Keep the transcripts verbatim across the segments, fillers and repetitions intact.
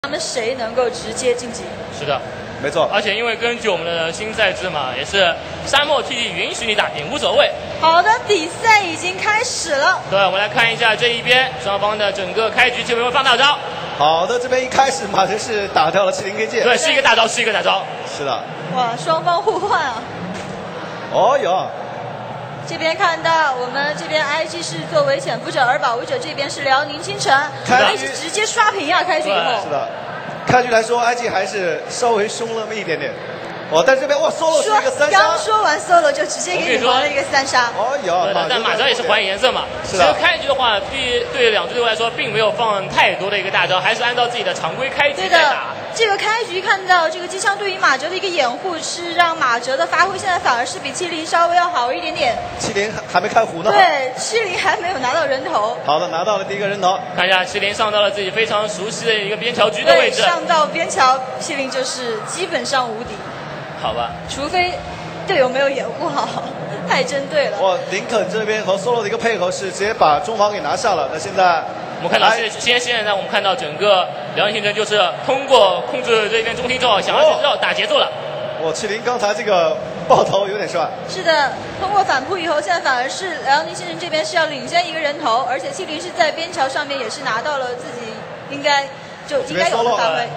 他们谁能够直接晋级？ 是的， 没错。 而且因为根据我们的新赛制嘛，也是沙漠 T D 允许你打平，无所谓。 好的，比赛已经开始了。 对，我们来看一下这一边双方的整个开局，这边会放大招。 好的，这边一开始马哲是打掉了麒麟 K 剑。 对，是一个大招，是一个大招。 是的。 哇，双方互换啊！ 哦哟。 这边看到我们这边 I G 是作为潜伏者，而保卫者这边是辽宁倾城 ，I G 直接刷屏啊！开局以后。 是的。开局来说 ，I G 还是稍微凶了那么一点点。哦，但这边哇 ，solo 是一个三杀。 刚说完 solo 就直接给你还了一个三杀。 哦哟， 但马哲也是还颜色嘛。 是的。 其实开局的话，对对两支队伍来说，并没有放太多的一个大招，还是按照自己的常规开局在打。 这个开局看到这个机枪对于马哲的一个掩护，是让马哲的发挥现在反而是比麒麟稍微要好一点点。 麒麟还没开胡呢。 对，麒麟还没有拿到人头。 好的，拿到了第一个人头。 看一下麒麟上到了自己非常熟悉的一个边桥局的位置。 上到边桥，麒麟就是基本上无敌。 好吧。 除非队友没有掩护好，太针对了。 哇，林肯这边和 solo 的一个配合是直接把中方给拿下了。那现在。 我们看到现现现在我们看到整个辽宁倾城就是通过控制这边中听之后，想要去知道打节奏了。 我麒麟刚才这个爆头有点帅。 是的，通过反扑以后，现在反而是辽宁倾城这边是要领先一个人头，而且麒麟是在边桥上面也是拿到了自己应该就应该有的发挥。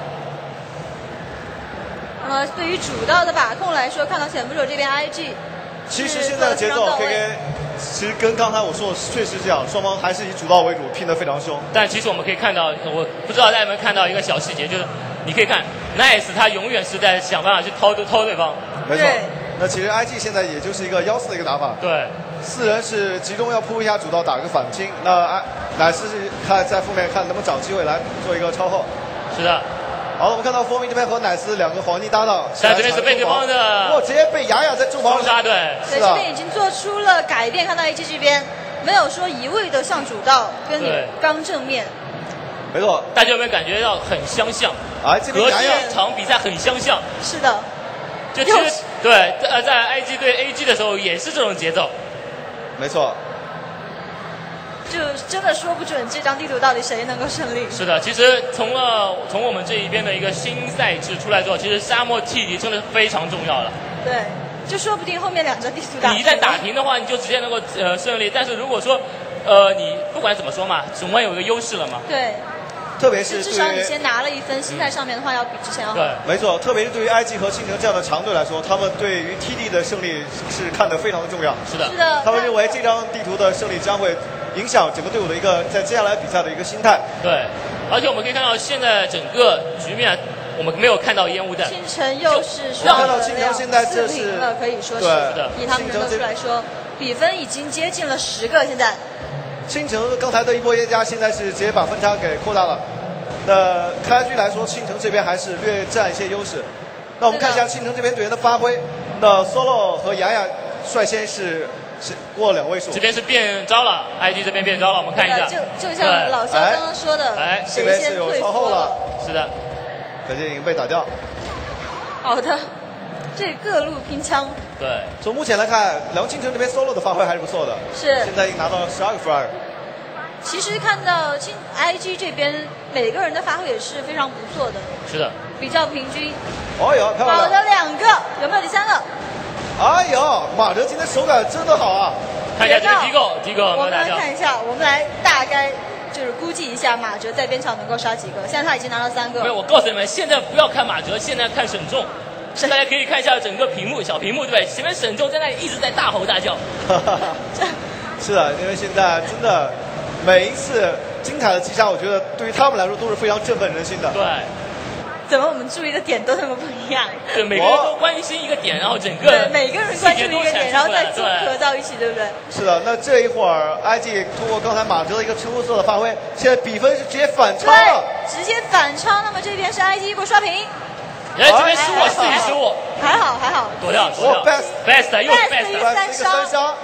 那么对于主道的把控来说，看到潜伏者这边 I G， 其实现在的节奏 K K。其实跟刚才我说的确实这样，双方还是以主道为主，拼得非常凶。 但其实我们可以看到，我不知道大家有没有看到一个小细节，就是你可以看 Nice 他永远是在想办法去掏掏对方。 没错。那其实 I G 现在也就是一个幺四的一个打法。 对。 四人是集中要扑一下主道，打个反清。那乃是看在负面看能不能找机会来做一个超后。 是的。 好，我们看到风鸣这边和乃斯两个黄金搭档， 但这边是被对方的， 哇，直接被雅雅在中防杀，对， 对，这边已经做出了改变，看到 A G 这边没有说一味的向主道跟你刚正面， 没错， 大家有没有感觉到很相像？ 啊，这边雅雅这场比赛很相像， 是的， 就其实对，呃，在 I G 对 A G 的时候也是这种节奏， 没错。 就真的说不准这张地图到底谁能够胜利。 是的，其实从了从我们这一边的一个新赛制出来之后，其实沙漠 T D 真的是非常重要了。 对，就说不定后面两张地图打。 你在打平的话，你就直接能够呃胜利。但是如果说呃你不管怎么说嘛，总归有一个优势了嘛。 对。 特别是至少你先拿了一分，心态上面的话要比之前要好。 对， 没错，特别是对于 I G 和倾城这样的强队来说，他们对于 T D 的胜利是看得非常的重要。 是的， 是的。 他们认为这张地图的胜利将会影响整个队伍的一个在接下来比赛的一个心态。 对，而且我们可以看到现在整个局面，我们没有看到烟雾弹。 倾城又是双看到倾城现在这是了，可以说是对以他们人头数来说，比分已经接近了十个。现在， 倾城刚才的一波烟加，现在是直接把分差给扩大了。那开局来说，倾城这边还是略占一些优势。那我们看一下倾城这边队员的发挥。那 solo 和雅雅率先是是过两位数。 这边是变招了 ，I G 这边变招了，我们看一下。 就就像老肖刚刚说的， 哎， 谁先退后了？ 是的， 可见已经被打掉。 好的，这各路拼枪。 对， 从目前来看，梁倾城这边 solo 的发挥还是不错的。 是。 现在已经拿到了十二个 frag。 其实看到青 I G 这边每个人的发挥也是非常不错的， 是的， 比较平均。 哦哟，漂亮！ 好的，两个，有没有第三个？ 哎呦，马哲今天手感真的好啊！ 看一下这个机构，机构我们来看一下，我们来大概就是估计一下马哲在边场能够杀几个。现在他已经拿到三个。 没有，我告诉你们，现在不要看马哲，现在看沈重。大家可以看一下整个屏幕，小屏幕对不对？前面沈重在那里一直在大吼大叫。 是的，因为现在真的。每一次精彩的击杀，我觉得对于他们来说都是非常振奋人心的。 对， 怎么我们注意的点都那么不一样？ 对，每个人都关心一个点，然后整个对每个人关注一个点，然后再综合到一起，对不对？ 是的，那这一会儿 I G 通过刚才马哲的一个成色的发挥，现在比分是直接反超了， 直接反超。那么这边是 I G 一波刷屏。 哎，这边失误，自己失误， 还好还好， 躲掉，躲掉 ，best best 又 best 三杀。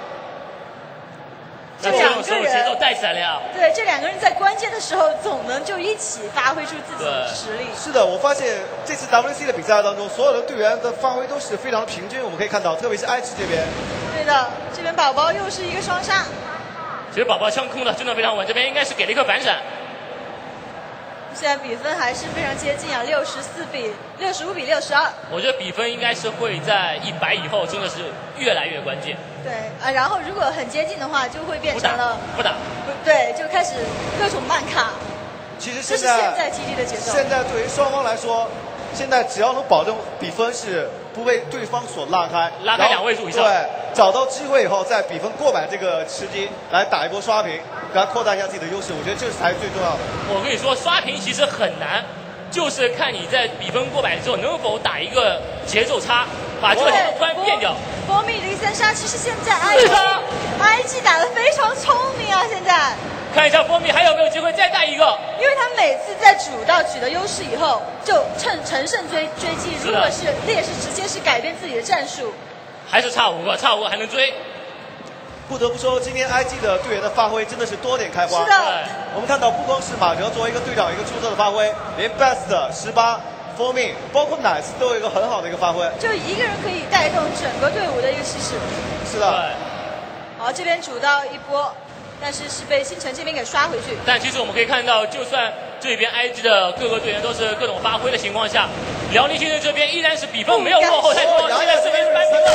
这两个人节奏带起来了呀！ 对，这两个人在关键的时候总能就一起发挥出自己的实力。 是的，我发现这次 W C 的比赛当中，所有的队员的发挥都是非常平均。我们可以看到，特别是 I G 这边。 对的，这边宝宝又是一个双杀。 其实宝宝枪空的真的非常稳，这边应该是给了一颗反闪。 现在比分还是非常接近啊，六十四比六十五比六十二。 我觉得比分应该是会在一百以后真的是越来越关键。 对啊，然后如果很接近的话，就会变成了不打， 不对，就开始各种慢卡。 其实这现在是现在 T D 的节奏。 现在对于双方来说，现在只要能保证比分是不被对方所拉开， 拉开两位数以上， 对，找到机会以后，在比分过百这个时机来打一波刷屏，来扩大一下自己的优势，我觉得这才是最重要的。 我跟你说，刷屏其实很难，就是看你在比分过百之后能否打一个节奏差，把这个节奏突然变掉。 波密零三杀，其实现在 I G I G 打得非常聪明啊！现在看一下波密还有没有机会再带一个， 因为他每次在主道取得优势以后，就趁乘胜追追击。如果是劣势，直接是改变自己的战术。 还是差五个，差五个还能追。 不得不说，今天 I G 的队员的发挥真的是多点开花。 是的， 我们看到不光是马哲作为一个队长一个出色的发挥，连 Best 十八。f o r m i 包括 Nice 都有一个很好的一个发挥， 就一个人可以带动整个队伍的一个气势。 是的。 好，这边主到一波，但是是被星辰这边给刷回去。 但其实我们可以看到，就算这边 I G 的各个队员都是各种发挥的情况下，辽宁星辰这边依然是比分没有落后太多，现在这边是扳平了。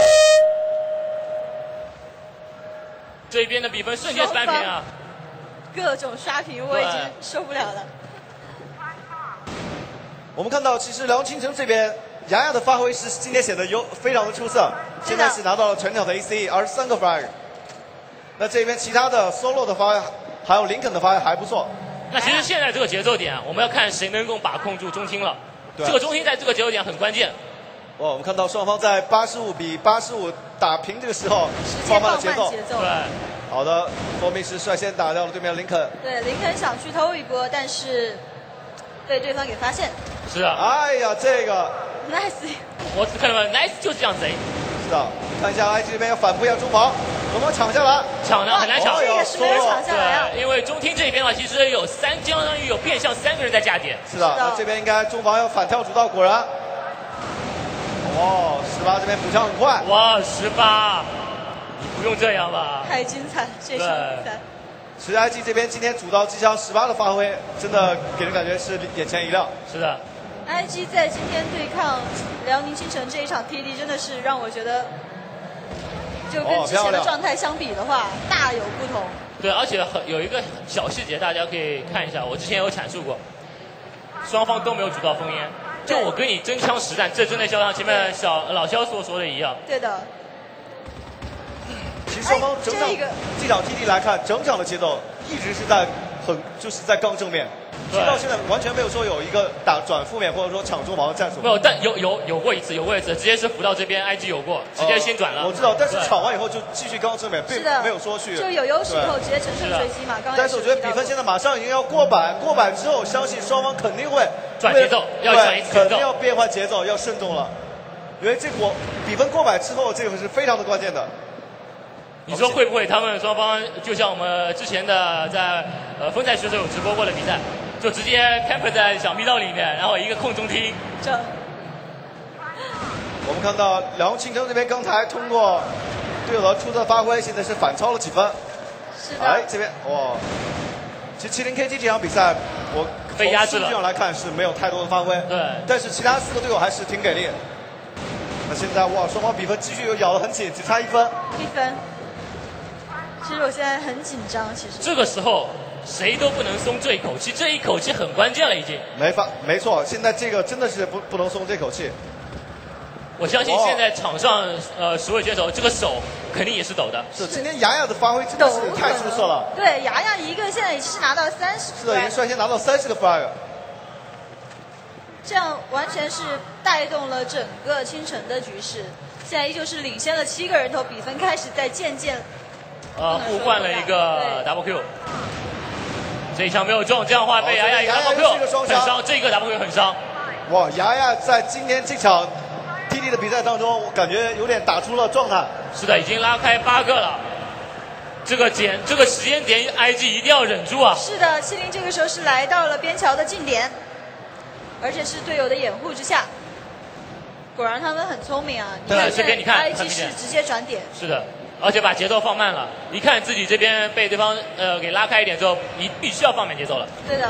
这边的比分瞬间是扳平啊！ 各种刷屏，我已经受不了了。 我们看到，其实辽宁星辰这边，雅雅的发挥是今天显得有非常的出色，现在是拿到了全场的 A C E 二十三个 frag。那这边其他的 solo 的发挥，还有林肯的发挥还不错。 那其实现在这个节奏点，我们要看谁能够把控住中厅了。这个中厅在这个节奏点很关键。 哦，我们看到双方在八十五比八十五打平这个时候，放慢了节奏。 对。 好的，波密是率先打掉了对面林肯。 对，林肯想去偷一波，但是被对方给发现。 是啊。 哎呀，这个 nice， 我看到没 ？nice 就是这样贼。 是的，看一下 I G 这边要反扑一下中防，能不能抢下来？ 抢的很难抢， 这个是没有抢下来啊。 对，因为中厅这边的话，其实有三，相当于有变相三个人在架点。 是的，那这边应该中防要反跳主道，果然。哦，十八这边补枪很快。 哇，十八，你不用这样吧？ 太精彩了，这场比赛。 其实 I G 这边今天主刀机枪十八的发挥，真的给人感觉是眼前一亮。 是的 ，I G 在今天对抗辽宁星辰这一场 T D 真的是让我觉得，就跟之前的状态相比的话，大有不同。 对，而且很有一个小细节，大家可以看一下，我之前有阐述过，双方都没有主刀封烟，就我跟你真枪实弹，这真的就像前面小老肖所说的一样。 对的。 其实双方整场这场 T D 来看，整场的节奏一直是在很就是在刚正面，直到现在完全没有说有一个打转负面或者说抢中防的战术。 没有，但有有有过一次，有过一次，直接是扶到这边 I G 有过，直接先转了。 呃、我知道，但是抢完以后就继续刚正面，并没有说去就有优势以后直接乘胜追击嘛。刚但是我觉得比分现在马上已经要过百，过百之后，相信双方肯定会转节奏，要转一次节奏， 肯定要变换节奏，要慎重了。因为这个比分过百之后，这个是非常的关键的。 你说会不会他们双方就像我们之前的在呃分赛区时候有直播过的比赛，就直接 camp 在小密道里面，然后一个空中厅。 这。 我们看到辽宁星辰这边刚才通过队友的出色发挥，现在是反超了几分。 是的。 哎，这边哇，其实麒麟 K G 这场比赛，我被压制了。 从数据上来看是没有太多的发挥。 对。 但是其他四个队友还是挺给力。那现在哇，双方比分继续又咬得很紧，只差一分。 一分。其实我现在很紧张，其实这个时候谁都不能松这一口气，这一口气很关键了，已经。 没法，没错，现在这个真的是不不能松这口气。 我相信现在场上呃十位选手，这个手肯定也是抖的。 是，今天雅雅的发挥真的是太出色了。 对，雅雅一个现在已经是拿到三十。 是的，已经率先拿到三十个 frag。 这样完全是带动了整个星辰的局势，现在依旧是领先了七个人头，比分开始在渐渐。 呃，互换了一个 double Q， 这一枪没有中，这样的话被雅雅一个 double Q 很伤，这个 double Q 很伤。 哇，雅雅在今天这场 T D 的比赛当中，我感觉有点打出了状态。 是的，已经拉开八个了。这个点，这个时间点 ，I G 一定要忍住啊！ 是的，麒麟这个时候是来到了边桥的近点，而且是队友的掩护之下。果然他们很聪明啊！ 对，这边你看 ，I G 是直接转点。 是的。而且把节奏放慢了，一看自己这边被对方呃给拉开一点之后，你必须要放慢节奏了。 对的，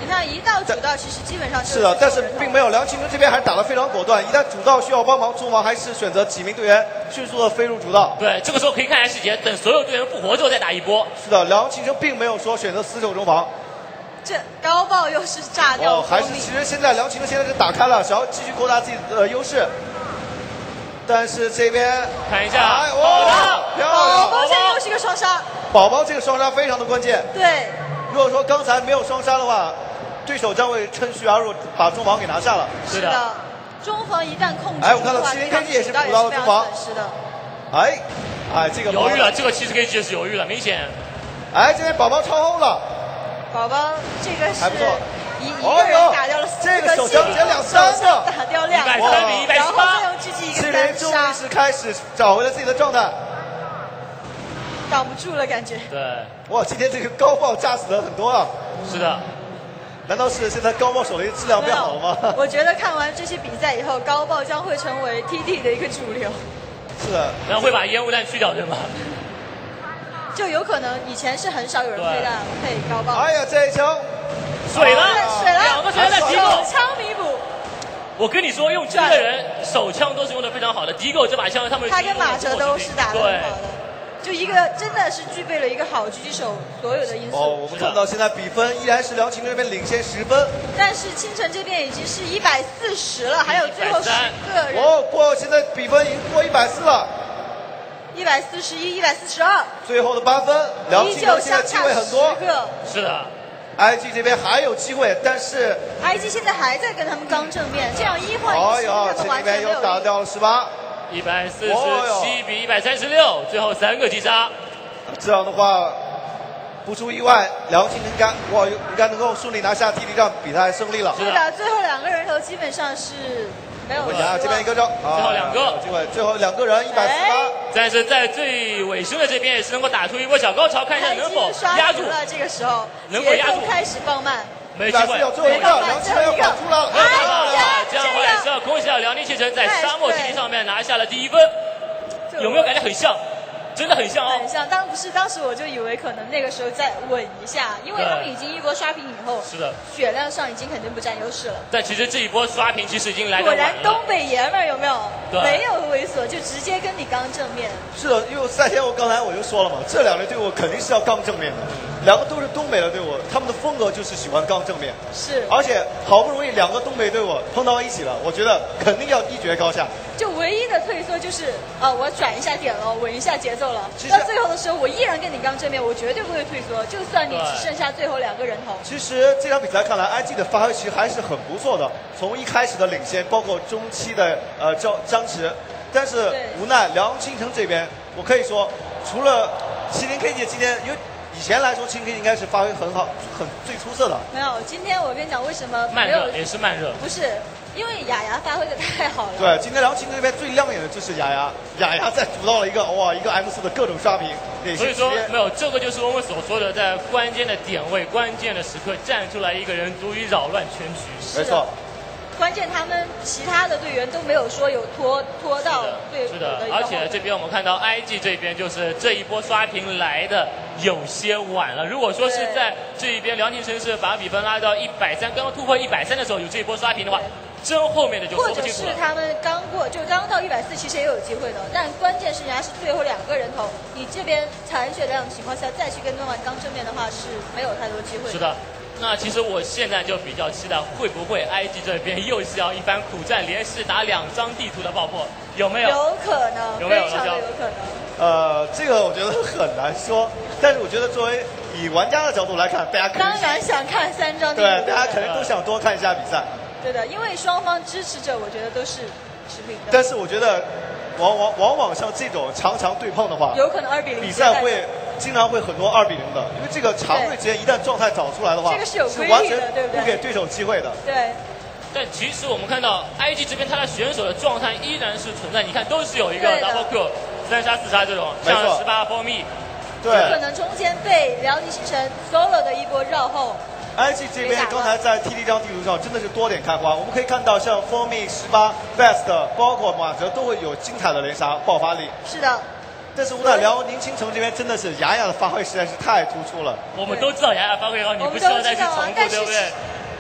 你看一到主道，其实基本上是的，但是并没有梁清晨这边还是打得非常果断。一旦主道需要帮忙，中王还是选择几名队员迅速的飞入主道。 对，这个时候可以看一下细节，等所有队员复活之后再打一波。 是的，梁清晨并没有说选择死守中防。 这高爆又是炸掉哦，还是其实现在梁清晨现在是打开了，想要继续扩大自己的优势。但是这边看一下， 哎、哇，漂亮！ 宝宝现在又是一个双杀。 宝宝这个双杀非常的关键。 对。 如果说刚才没有双杀的话，对手将会趁虚而入，把中防给拿下了。 是的，中防一旦控制， 哎，我看到麒麟 K G 也是补到了中防。 是的。 哎，哎，这个犹豫了，这个七十 K G 是犹豫了，明显。 哎，这边宝宝超后了。 宝宝这个是还不错， 一一个人打掉了四个， 这个手枪捡两三个， 打掉两个， 一百三比一百十八， 然后再用 G G 一个麒麟终于是开始找回了自己的状态。 挡不住了，感觉。 对， 哇，今天这个高爆炸死了很多啊！ 是的， 难道是现在高爆手雷质量变好了吗？ 我觉得看完这些比赛以后，高爆将会成为 T T 的一个主流。 是的， 然后会把烟雾弹去掉，对吗？ 就有可能以前是很少有人配弹配高爆。 哎呀，这一枪水了， 水了， 两个水了，迪狗手枪弥补。 我跟你说，用狙的人手枪都是用的非常好的，迪狗这把枪他们他跟马哲都是打的很好的。就一个真的是具备了一个好狙击手所有的因素。 哦，我们看到现在比分依然是梁清晨这边领先十分， 但是清晨这边已经是一百四十了，还有最后十个人。 哦，过现在比分已经过一百四了， 一百四十一、一百四十二， 最后的八分，梁清晨现在机会很多。 是的 ，I G 这边还有机会，但是 I G 现在还在跟他们刚正面，这样一换一， 哎呀，这里面又打掉了十八。 一百四十七比一百三十六，最后三个击杀。 这样的话，不出意外，梁清晨应该哇应该能够顺利拿下 T T 战比赛胜利了。 是的，最后两个人头基本上是没有。 啊，这边一个招， 最后两个机会，最后两个人一百四十八。 但是在最尾声的这边也是能够打出一波小高潮，看一下能否压住。 了这个时候， 能否压住？ 开始放慢。 没机会， 最后一个，梁清晨要跑出来了。 哎呀， 这样的话也是要恭喜到辽宁汽车在沙漠基地上面拿下了第一分。有没有感觉很像？真的很像哦。 很像，当不是当时我就以为可能那个时候再稳一下，因为他们已经一波刷屏以后， 是的， 血量上已经肯定不占优势了。 但其实这一波刷屏其实已经来到果然东北爷们儿有没有？ 对， 没有猥琐，就直接跟你刚正面。 是的，因为赛天我刚才我就说了嘛，这两支队伍肯定是要刚正面的，两个都是东北的队伍，他们的风格就是喜欢刚正面。 是， 而且好不容易两个东北队伍碰到一起了，我觉得肯定要一决高下。 就唯一的退缩就是啊、呃，我转一下点了，稳一下节奏了。到最后的时候，我依然跟你刚正面，我绝对不会退缩，就算你只剩下最后两个人头。 其实这场比赛看来 ，I G 的发挥其实还是很不错的，从一开始的领先，包括中期的呃张张弛，但是无奈梁清晨这边，我可以说，除了麒麟 K G 今天，因为以前来说麒麟 K G 应该是发挥很好、很最出色的。 没有，今天我跟你讲，为什么慢热也是慢热？ 不是。因为雅雅发挥的太好了。 对，今天梁清晨这边最亮眼的就是雅雅，雅雅在主到了一个哇一个 M 四的各种刷屏。 所以说没有，这个就是我们所说的，在关键的点位、关键的时刻站出来一个人，足以扰乱全局。 没错。 关键他们其他的队员都没有说有拖拖到对是的，而且这边我们看到 I G 这边就是这一波刷屏来的有些晚了。如果说是在这一边梁清晨是把比分拉到一百三，刚刚突破一百三的时候有这一波刷屏的话。真后面的就说不清楚了。 或者是他们刚过，就刚到一百四，其实也有机会的。但关键是人家是最后两个人头，你这边残血量的情况下再去跟对方刚正面的话是没有太多机会的。 是的，那其实我现在就比较期待，会不会 I G 这边又是要一番苦战，连续打两张地图的爆破，有没有？ 有可能， 有没有？ 非常的有可能。 呃，这个我觉得很难说，但是我觉得作为以玩家的角度来看，大家肯定当然想看三张地图， 对，大家肯定都想多看一下比赛。 对的，因为双方支持者，我觉得都是持平的。 但是我觉得，往往往往像这种常常对碰的话， 有可能二比零。 比赛会经常会很多二比零的，因为这个长队之间一旦状态找出来的话， 这个是有规律的，对不对？ 不给对手机会的。 对。 但其实我们看到 I G 这边他的选手的状态依然是存在，你看都是有一个 double Q 三杀四杀这种，像十八蜂蜜， 对， 有可能中间被辽宁星辰 solo 的一波绕后。 I G 这边刚才在 T T 这张地图上真的是多点开花，我们可以看到像蜂蜜、十八、Best， 包括马哲都会有精彩的连杀爆发力。 是的。 但是无奈辽宁青城这边真的是雅雅的发挥实在是太突出了。 我们都知道雅雅发挥好，你不需要再去重复，对不对？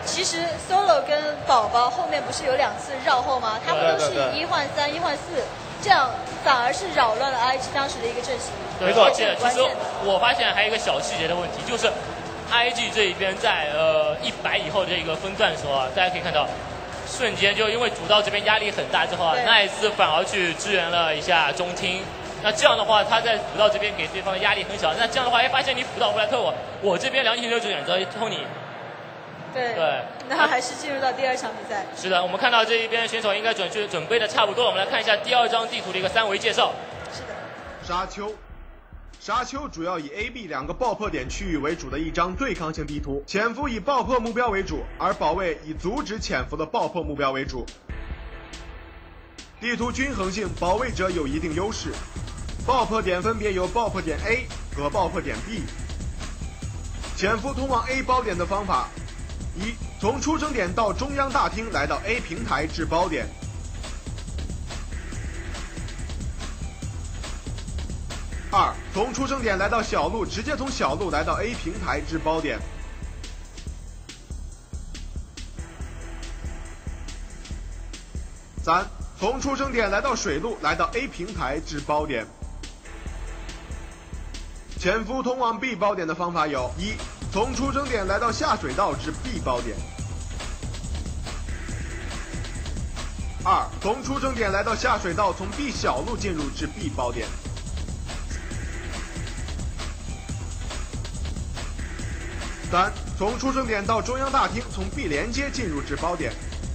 其实 Solo 跟宝宝后面不是有两次绕后吗？他们都是以一换三、一换四，这样反而是扰乱了 I G 当时的一个阵型。 对，而且其实我发现还有一个小细节的问题，就是 I G 这一边在呃一百以后这一个分段的时候啊，大家可以看到，瞬间就因为主道这边压力很大之后啊，奈斯反而去支援了一下中厅。那这样的话，他在辅道这边给对方的压力很小。那这样的话，哎，发现你辅道回来推我，我这边梁锦就选择偷你。 对对， 那还是进入到第二场比赛。 是的，我们看到这一边选手应该准确准备的差不多了。我们来看一下第二张地图的一个三维介绍。 是的。 沙丘，沙丘主要以 A、B 两个爆破点区域为主的一张对抗性地图，潜伏以爆破目标为主，而保卫以阻止潜伏的爆破目标为主。地图均衡性，保卫者有一定优势。爆破点分别有爆破点 A 和爆破点 B。潜伏通往 A 包点的方法：一、从出生点到中央大厅来到 A 平台至包点；二、从出生点来到小路，直接从小路来到 A 平台至包点；三、从出生点来到水路，来到 A 平台至包点。潜伏通往 B 包点的方法有：一、从出生点来到下水道至 B 包点；二、从出生点来到下水道，从 B 小路进入至 B 包点；三、从出生点到中央大厅，从 B 连接进入至包点。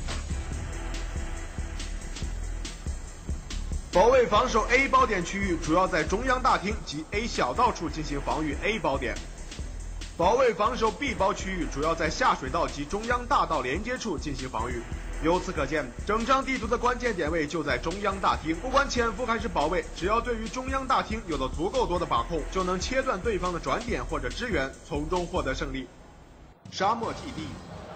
保卫防守 A 包点区域，主要在中央大厅及 A 小道处进行防御 A 包点；保卫防守 B 包区域，主要在下水道及中央大道连接处进行防御。由此可见，整张地图的关键点位就在中央大厅。不管潜伏还是保卫，只要对于中央大厅有了足够多的把控，就能切断对方的转点或者支援，从中获得胜利。沙漠 T D。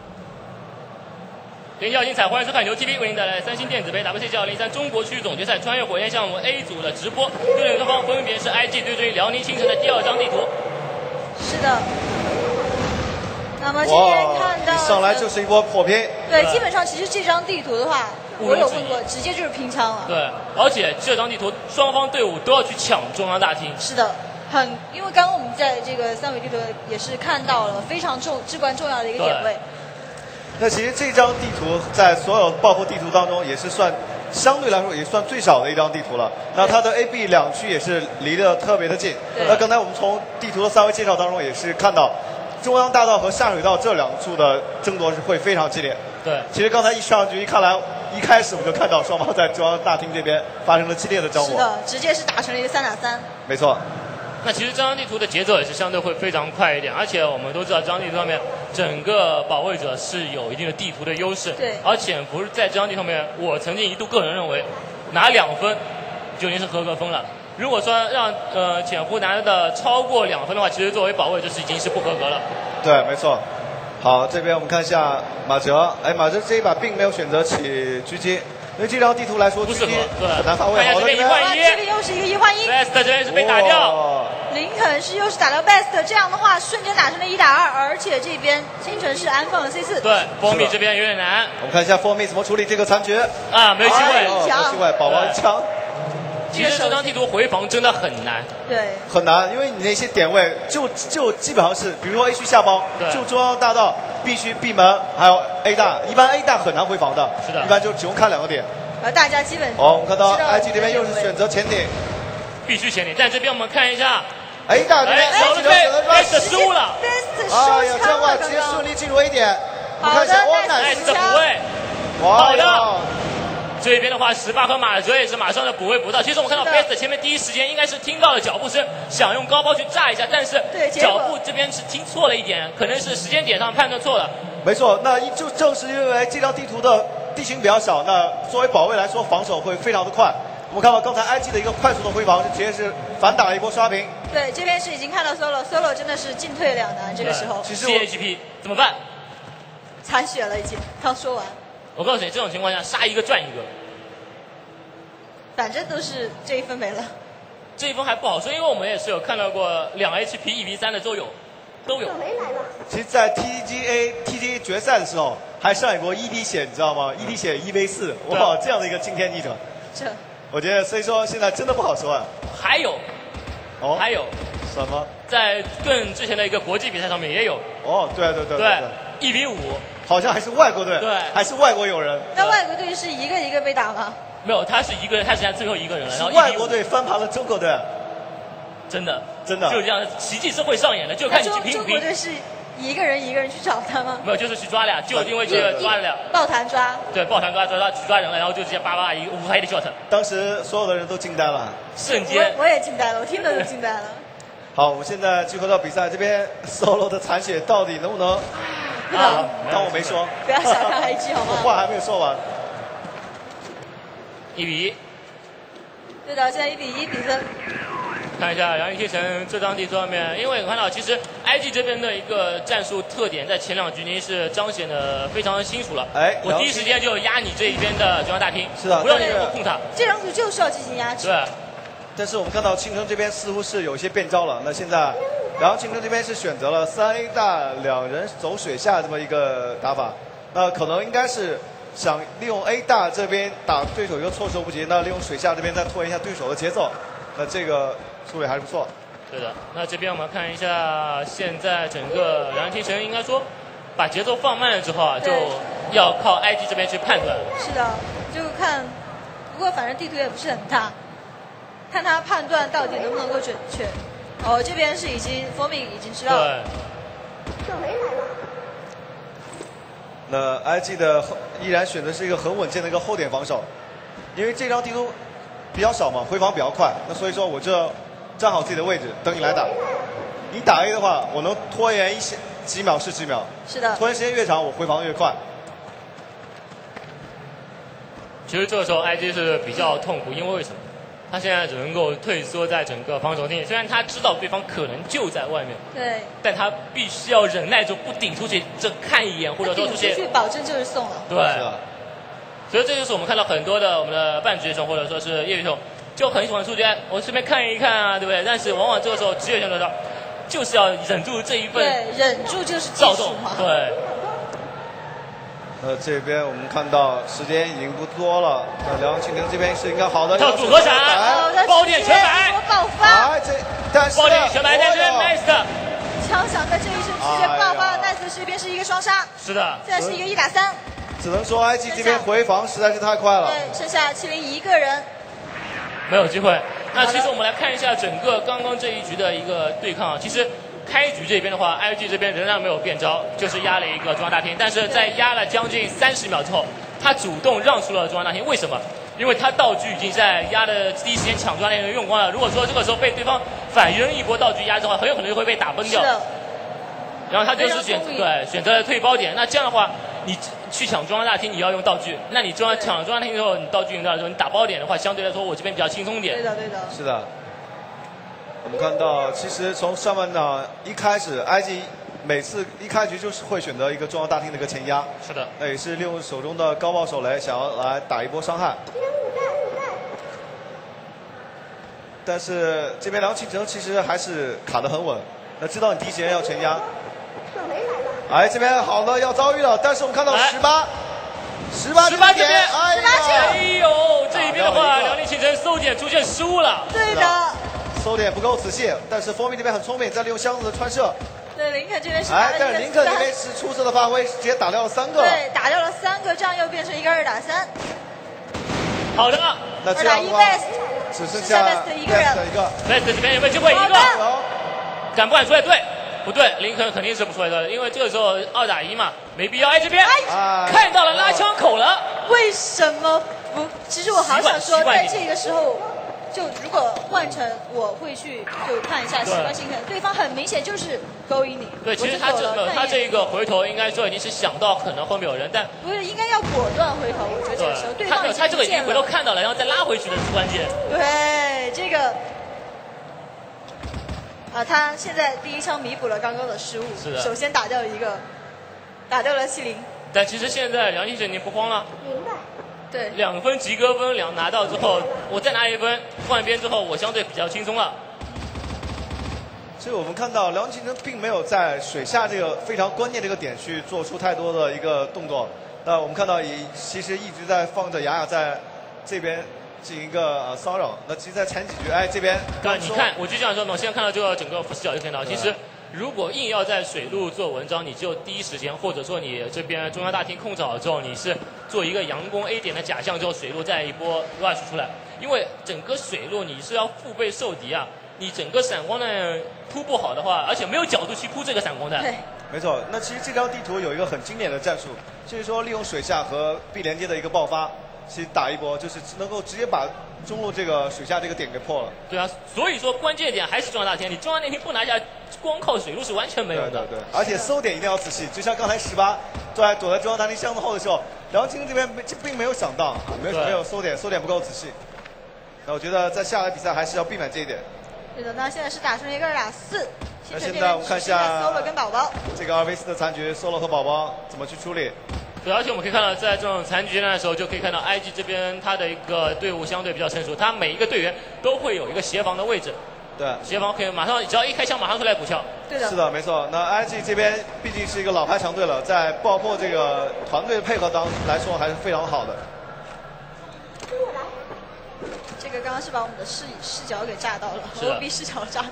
天气好精彩，欢迎收看由 T V 为您带来三星电子杯 W C G 二零一三中国区总决赛穿越火焰项目 A 组的直播。对垒双方分别是 I G 对阵辽宁星城的第二张地图。 是的。那么今天看到一上来就是一波破拼。 对，基本上其实这张地图的话，我有问过，直接就是拼枪了。 对，而且这张地图双方队伍都要去抢中央大厅。 是的。很，因为刚刚我们在这个三维地图也是看到了非常重、至关重要的一个点位。 那其实这张地图在所有爆破地图当中也是算相对来说也算最少的一张地图了。那它的 A、B 两区也是离得特别的近。那刚才我们从地图的三维介绍当中也是看到，中央大道和下水道这两处的争夺是会非常激烈。 对， 其实刚才一上局一看来，一开始我们就看到双方在中央大厅这边发生了激烈的交火。 是的，直接是打成了一个三打三。 没错。 那其实这张地图的节奏也是相对会非常快一点，而且我们都知道这张地图上面整个保卫者是有一定的地图的优势。 对。 而潜伏在这张地图上面，我曾经一度个人认为，拿两分就已经是合格分了。如果说让呃潜伏拿的超过两分的话，其实作为保卫者是已经是不合格了。 对，没错。好，这边我们看一下马哲，哎，马哲这一把并没有选择起狙击。因为这张地图来说， 不适合，对， 很难发挥。 看一下这边一换一， 这里又是一个一换一 ，Best 这边是被打掉。 林肯是又是打掉 Best， 这样的话瞬间打成了一打二，而且这边星辰是安放了 C 四。 对，风米这边有点难。 我们看一下风米怎么处理这个残局。 啊，没有机会， 没有机会，宝宝一枪。 其实这张地图回防真的很难。 对。 很难，因为你那些点位就就基本上是，比如说 A 区下包，就中央大道、B 区 B 门还有 A 大，一般 A 大很难回防的。 是的。 一般就只用看两个点。 而大家基本哦，我们看到 I G 这边又是选择前顶， 必须前顶。但这边我们看一下 ，A 大这边少了被 Best 失误了。 哎呀，这样的话直接顺利进入 A 点。我们看一下，哇， 奈斯的补位， 好的。这边的话，十八和马哲也是马上的补位补到。其实我们看到 Best 前面第一时间应该是听到了脚步声，想用高抛去炸一下，但是脚步这边是听错了一点，可能是时间点上判断错了。 没错，那就正是因为这张地图的地形比较小，那作为保卫来说，防守会非常的快。我们看到刚才 I G 的一个快速的回防，直接是反打了一波刷屏。 对，这边是已经看到 Solo，Solo 真的是进退两难，这个时候。 其实 C H P 怎么办？ 残血了已经，刚说完。 我告诉你，这种情况下杀一个赚一个。 反正都是这一分没了。 这一分还不好说，因为我们也是有看到过两 H P 一 v 三的都有。 都有。 其实，在 T G A T G A 决赛的时候，还上演过一滴血，你知道吗？一滴血一 v 四，哇，这样的一个惊天逆转。 这， 我觉得，所以说现在真的不好说啊。 还有， 哦， 还有什么？ 在更之前的一个国际比赛上面也有。 哦，对对对对，一比五。 好像还是外国队， 对， 还是外国友人。 那外国队是一个一个被打吗？ 没有，他是一个人，他是最后一个人了。然后外国队翻盘了中国队， 真的真的就这样，奇迹是会上演的，就看你中平不平。 中国队是一个人一个人去找他吗？ 没有，就是去抓俩，就因为这个抓了俩。 抱团抓。 对，抱团抓抓抓去抓人了，然后就直接叭叭一个五排的 shot。 当时所有的人都惊呆了， 瞬间。 我我也惊呆了，我听的都惊呆了。 好，我们现在聚合到比赛这边 ，solo 的残血到底能不能？啊，当我没说。 不要小看 I G 好吗？ 我话还没有说完。 一比一。 对的，现在一比一比分。 看一下杨立成这张地图上面，因为我看到其实 I G 这边的一个战术特点，在前两局已经是彰显的非常清楚了。 哎， 我第一时间就压你这一边的中央大厅， 是的， 不让你能够控他。 这张图就是要进行压制。 对。 但是我们看到青城这边似乎是有一些变招了，那现在，然后青城这边是选择了三 A 大两人走水下这么一个打法，那可能应该是想利用 A 大这边打对手一个措手不及，那利用水下这边再拖一下对手的节奏，那这个处理还是不错。 对的，那这边我们看一下，现在整个杨天成应该说把节奏放慢了之后啊，就要靠 I G 这边去判断。 是的，就看，不过反正地图也不是很大。看他判断到底能不能够准确。哦，这边是已经 Forming 已经知道了。 对。那 I G 的依然选择是一个很稳健的一个后点防守，因为这张地图比较少嘛，回防比较快，那所以说我就站好自己的位置等你来打。你打 A 的话，我能拖延一些几秒是几秒。 是的。 拖延时间越长，我回防越快。 其实这个时候 I G 是比较痛苦，因为为什么？他现在只能够退缩在整个防守厅，虽然他知道对方可能就在外面， 对， 但他必须要忍耐住不顶出去，这看一眼或者说出去， 顶出去保证就是送了。 对，所以这就是我们看到很多的我们的半职业选手或者说是业余选手就很喜欢出去，我顺便看一看啊，对不对？但是往往这个时候职业选手的就是要忍住这一份， 对，忍住就是躁动，对。 呃，这边我们看到时间已经不多了，那梁庆成这边是应该好的。 跳组合闪，包点全白， 爆发。 哎，这但是包点全白，但是 nice 的。 枪响在这一瞬直接爆发了 ，nice 这边是一个双杀。 是的。 现在是一个一打三。 只能说 I G 这边回防实在是太快了。 对，剩下麒麟一个人。 没有机会。那其实我们来看一下整个刚刚这一局的一个对抗，其实。开局这边的话 ，I G 这边仍然没有变招，就是压了一个中央大厅。但是在压了将近三十秒之后，他主动让出了中央大厅。为什么？因为他道具已经在压的第一时间抢中央大厅用光了。如果说这个时候被对方反扔一波道具压的话，很有可能就会被打崩掉。然后他就是选对选择了退包点。那这样的话，你去抢中央大厅，你要用道具。那你中央抢了中央大厅之后，你道具用掉的时候，你打包点的话，相对来说我这边比较轻松点。 对的，对的。 是的。我们看到，其实从上半场一开始 ，I G 每次一开局就是会选择一个中央大厅的一个前压。 是的。 那也是利用手中的高爆手雷，想要来打一波伤害。但是这边梁庆成其实还是卡得很稳，那知道你第一时间要前压。哎，这边好了，要遭遇了，但是我们看到十八，十八， 十八这边， 哎呀， 哎呦，这一边的话，梁立庆成搜点出现失误了。 对的。 搜点不够仔细，但是 Forming 这边很聪明，在利用箱子的穿射。 对，林肯这边是哎，但是林肯这边是出色的发挥，直接打掉了三个。 对，打掉了三个，这样又变成一个二打三。 好的。 那这样的话，只剩下 Best 一个人。 一个 Best 这边有没有机会？一个。敢不敢出来？对，不对？林肯肯定是不出来的，因为这个时候二打一嘛，没必要。哎，这边看到了拉枪口了。 为什么不？其实我好想说，在这个时候。就如果换成我会去就看一下习惯性的，对方很明显就是勾引你。 对，其实他这个他这一个回头应该说已经是想到可能后面有人，但不是应该要果断回头。我觉得这个时候对方他他这个已经回头看到了，然后再拉回去的是关键。 对这个啊，他现在第一枪弥补了刚刚的失误， 是的， 首先打掉了一个，打掉了麒麟。 但其实现在梁庆成已经不慌了。 明白。对， 两分及格分两拿到之后，我再拿一分，换边之后我相对比较轻松了。 所以我们看到梁金城并没有在水下这个非常关键的一个点去做出太多的一个动作。那我们看到也其实一直在放着雅雅在这边进行一个呃骚扰。那其实，在前几局，哎，这边对，你看，我就这样说嘛，我现在看到这个整个视角就看到，其实如果硬要在水路做文章，你就第一时间，或者说你这边中央大厅控制好之后，你是做一个佯攻 A 点的假象之后，水路再一波 rush 出来，因为整个水路你是要腹背受敌啊。你整个闪光弹铺不好的话，而且没有角度去铺这个闪光弹。 对， 没错。那其实这张地图有一个很经典的战术，就是说利用水下和 B 连接的一个爆发，其实打一波，就是能够直接把中路这个水下这个点给破了。 对啊，所以说关键点还是中央大厅，你中央大厅不拿下，光靠水路是完全没有的。 对对对，而且搜点一定要仔细，就像刚才十八躲在躲在中央大厅箱子后的时候，梁青这边并没有想到，没有没有搜点，搜点不够仔细。那我觉得在下来比赛还是要避免这一点。 对的，那现在是打顺一个二打四。 那现在我们看一下 solo 跟宝宝这个二 v 四的残局 ，solo 和宝宝怎么去处理？ 对，而且我们可以看到，在这种残局阶段的时候，就可以看到 I G 这边他的一个队伍相对比较成熟，他每一个队员都会有一个协防的位置。 对， 协防可以马上，只要一开枪马上出来补枪。 对的， 是的，没错。那 I G 这边毕竟是一个老牌强队了，在爆破这个团队配合当来说还是非常好的。 这个刚刚是把我们的视视角给炸到了 ，O B 视角炸到。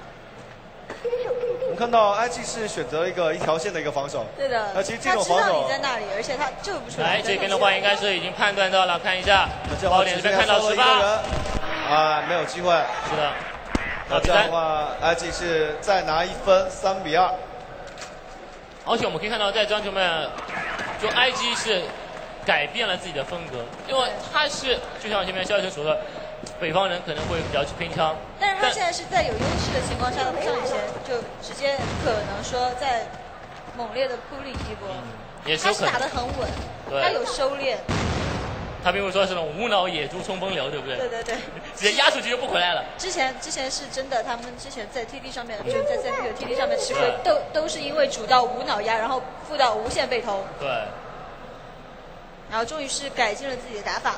我们看到 I G 是选择一个一条线的一个防守。 对的。 那其实这种防守， 他知道你在那里，而且他救不出来。 来这边的话，应该是已经判断到了，看一下， 这爆点这边看到十八， 啊，没有机会。 是的。 那这样的话 ，I G 是再拿一分，三比二。 而且我们可以看到，在这张球面，就 I G 是改变了自己的风格，因为他是就像前面肖晨说的，北方人可能会比较去拼枪， 但是他现在是在有优势的情况下，不像以前就直接可能说在猛烈的扑力一波， 也是他是打得很稳，他有收敛。 他并不是说是那种无脑野猪冲锋流，对不对？ 对对对， 直接压出去就不回来了。 之前之前是真的，他们之前在 T D 上面，就在 C P U T D 上面吃亏，都都是因为主到无脑压，然后副到无限被偷。 对。 然后终于是改进了自己的打法。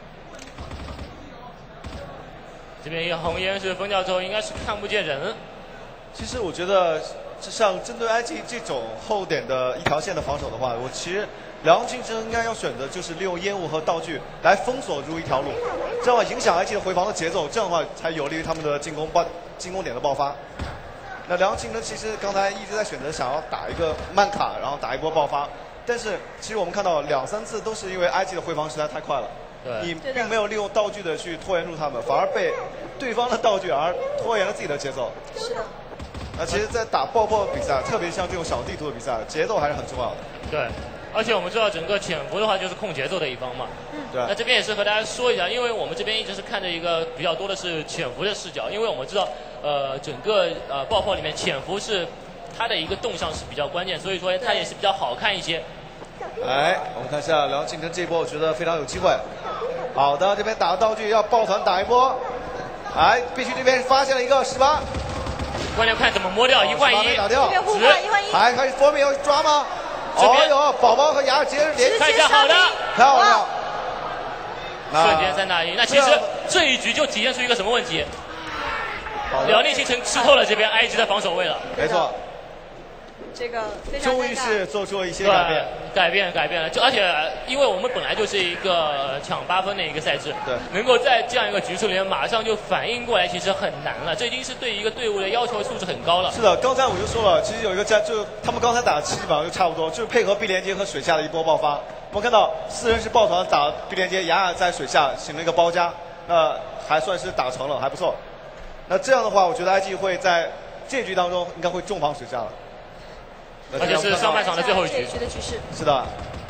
这边一个红烟是封掉之后，应该是看不见人。 其实我觉得，像针对 I G 这种后点的一条线的防守的话，我其实梁金生应该要选择就是利用烟雾和道具来封锁住一条路，这样的话影响 I G 的回防的节奏，这样的话才有利于他们的进攻爆进攻点的爆发。那梁金生其实刚才一直在选择想要打一个慢卡，然后打一波爆发。但是其实我们看到两三次都是因为 I G 的回防实在太快了，你并没有利用道具的去拖延住他们，反而被对方的道具而拖延了自己的节奏。 是的。 那其实，在打爆破比赛，特别像这种小地图的比赛，节奏还是很重要的。 对，而且我们知道整个潜伏的话就是控节奏的一方嘛。 嗯。 对。 那这边也是和大家说一下，因为我们这边一直是看着一个比较多的是潜伏的视角，因为我们知道，呃，整个呃爆破里面潜伏是它的一个动向是比较关键，所以说它也是比较好看一些。 来，我们看一下梁敬真这一波，我觉得非常有机会。好的，这边打道具要抱团打一波。来，必须这边发现了一个十八， 关键看怎么摸掉一换一， 打掉， 这边互换一换一， 还可以佛米要抓吗？哦呦，宝宝和雅直接连看一下好的， 漂亮。 瞬间三打一，那其实这一局就体现出一个什么问题？辽宁新城吃透了这边 I G 的防守位了。 没错。 这个非常终于是做出了一些改变， 改变改变了，就而且因为我们本来就是一个抢八分的一个赛制， 对， 能够在这样一个局数里面马上就反应过来，其实很难了。这已经是对一个队伍的要求素质很高了。 是的，刚才我就说了，其实有一个战，就他们刚才打的基本上就差不多，就是配合 B 连接和水下的一波爆发。我们看到四人是抱团打 B 连接，雅雅在水下形成一个包夹，那还算是打成了，还不错。那这样的话，我觉得 I G 会在这局当中应该会重防水下了。 而且是上半场的最后一局。 的局势。 是的。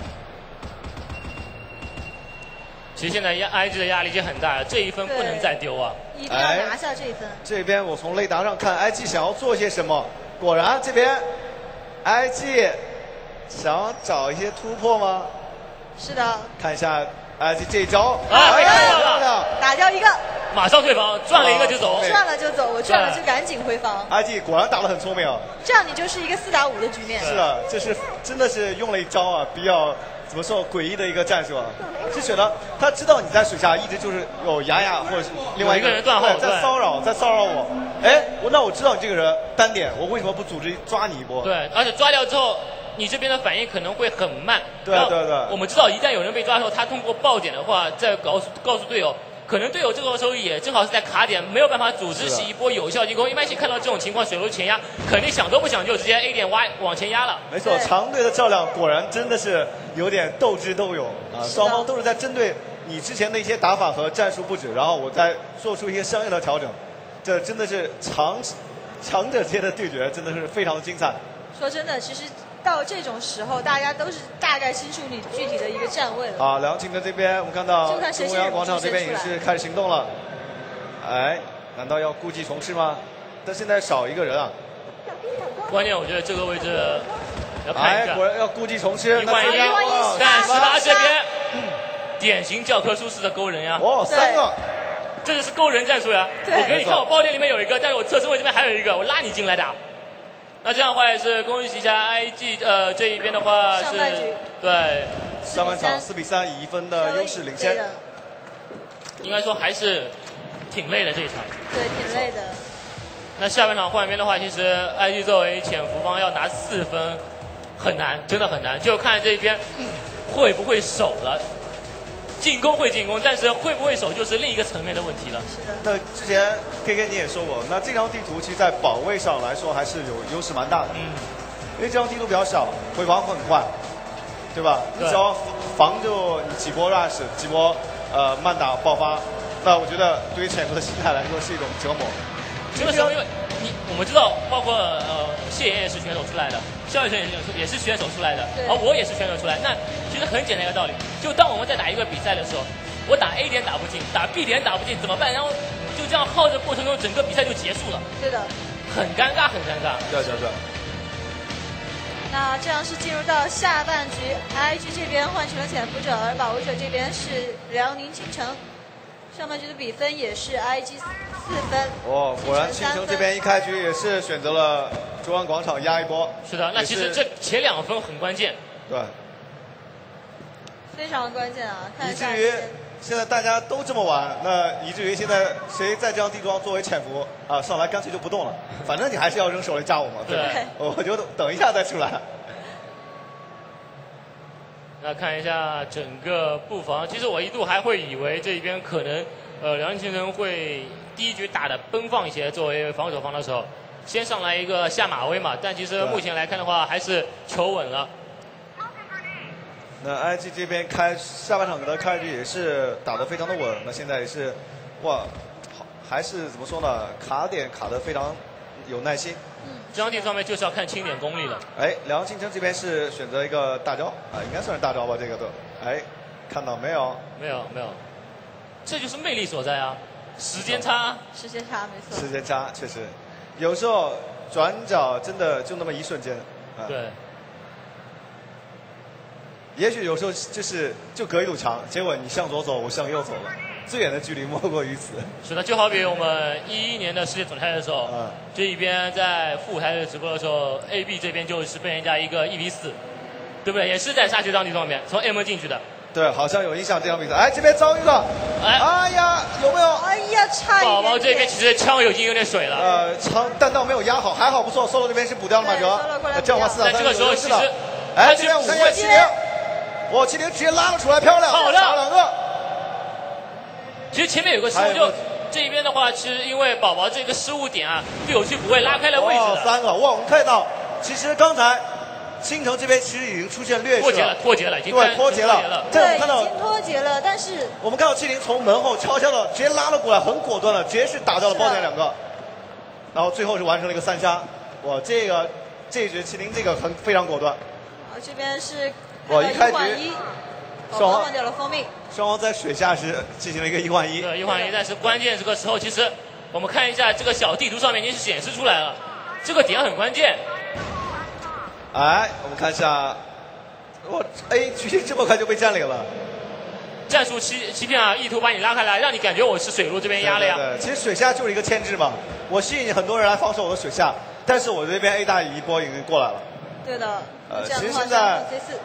其实现在 I G 的压力已经很大了，这一分不能再丢啊！ 一定要拿下这一分。 这边我从雷达上看 ，I G 想要做些什么？果然这边 I G 想要找一些突破吗？ 是的。 看一下 I G 这一招， 啊，被看到了， 打掉一个。 马上退防，赚了一个就走， 赚了就走，我赚了就赶紧回防。 I G 果然打得很聪明啊！ 这样你就是一个四打五的局面。 是的，这是真的是用了一招啊，比较怎么说诡异的一个战术啊。是觉得他知道你在水下一直就是有雅雅或者是另外一个人断后在骚扰，在骚扰我， 哎，我那我知道你这个人单点，我为什么不组织抓你一波？ 对，而且抓掉之后，你这边的反应可能会很慢。 对对对。 我们知道，一旦有人被抓的时候，他通过爆点的话，再告诉告诉队友。可能队友这个时候也正好是在卡点，没有办法组织起一波有效进攻。一般性看到这种情况，水流前压，肯定想都不想就直接 A 点 Y 往前压了。 没错，长队的较量果然真的是有点斗智斗勇啊，双方都是在针对你之前的一些打法和战术布置，然后我再做出一些相应的调整。这真的是强强者间的对决，真的是非常的精彩。 说真的，其实。到这种时候，大家都是大概清楚你具体的一个站位了。 啊，梁庆哲这边，我们看到中央广场这边也是开始行动了。哎，难道要故技重施吗？但现在少一个人啊。 关键我觉得这个位置要看一下。 哎，果然要故技重施。 一换一，但十八这边，典型教科书式的勾人呀。 哦，三个。 这就是勾人战术呀。我给你看，我包点里面有一个，但是我侧身位这边还有一个，我拉你进来打。那这样的话也是恭喜一下 I G， 呃，这一边的话是，对， 上半场四比三以一分的优势领先。 应该说还是挺累的这一场。 对，挺累的。 那下半场换边的话，其实 I G 作为潜伏方要拿四分很难，真的很难，就看这边会不会守了。进攻会进攻，但是会不会守就是另一个层面的问题了。 是的。 那之前 K K 你也说过，那这张地图其实在保卫上来说还是有优势蛮大的。嗯。因为这张地图比较小，回防会很快，对吧？你只要防住你几波 rush， 几波呃慢打爆发，那我觉得对于潜伏的心态来说是一种折磨。 这个时候，因为你我们知道，包括呃谢岩也是选手出来的，肖雨辰也是也是选手出来的，而我也是选手出来。那其实很简单一个道理，就当我们在打一个比赛的时候，我打 A 点打不进，打 B 点打不进怎么办？然后就这样耗着过程中，整个比赛就结束了。 对的。 很尴尬，很尴尬。 对对对。 那这样是进入到下半局 ，I G 这边换成了潜伏者，而保卫者这边是辽宁青城。上半局的比分也是 I G 四分。 哦，果然青城这边一开局也是选择了中央广场压一波。 是的，那其实这前两分很关键。 对。 非常关键啊！看一下。 以至于现在大家都这么玩，那以至于现在谁在这张地图作为潜伏啊，上来干脆就不动了，反正你还是要扔手雷炸我嘛，对吧？我就等一下再出来。 那看一下整个布防，其实我一度还会以为这边可能呃辽宁青城会第一局打得奔放一些，作为防守方的时候，先上来一个下马威嘛，但其实目前来看的话，还是求稳了。 那 I G 这边开下半场的开局也是打得非常的稳，那现在也是，哇，还是怎么说呢？卡点卡得非常有耐心。 嗯，这张地上面就是要看清点功力了。 哎，辽宁青城这边是选择一个大招啊，应该算是大招吧，这个都。哎，看到没有？ 没有没有，这就是魅力所在啊！时间差。 时间差，没错。 时间差，确实，有时候转角真的就那么一瞬间。 啊、对。 也许有时候就是就隔一堵墙，结果你向左走，我向右走了，最远的距离莫过于此。 是的，就好比我们一一年的世界总决赛的时候，嗯，这一边在副舞台的直播的时候 ，A B 这边就是被人家一个一 v 四，对不对？也是在沙丘当地上面从 M 进去的。 对，好像有印象这场比赛。哎，这边遭遇了，哎，哎呀，有没有？ 哎呀，差一点点。 宝宝这边其实枪已经有点水了。 呃，枪弹道没有压好，还好不错。solo 这边是补掉了马哲，这样的话四打三。 但这个时候其实， 哎，这边我们看一下七零。我七零直接拉了出来，漂亮， 好的， 打两个。 其实前面有个失误，就这一边的话，其实因为宝宝这个失误点啊，队友去补位拉开了位置的。 三个，哇，我们看到，其实刚才青城这边其实已经出现劣势了， 脱节了，脱节了，已经对脱节了， 对，已经脱节了，但是我们看到七零从门后悄悄的直接拉了过来，很果断的，直接是打掉了包点两个，然后最后是完成了一个三杀，哇，这个这一局七零这个很非常果断。 好，这边是。 我一开局， 双方换掉了蜂蜜。 双方在水下时进行了一个一换一。 对，一换一，但是关键这个时候，其实我们看一下这个小地图上面已经是显示出来了，这个点很关键。 哎，我们看一下，我 A 局这么快就被占领了。 战术欺欺骗啊，意图把你拉开来，让你感觉我是水路这边压了呀。 对, 对, 对，其实水下就是一个牵制嘛，我吸引很多人来防守我的水下，但是我这边 A 大一波已经过来了。 对的。 呃，其实现在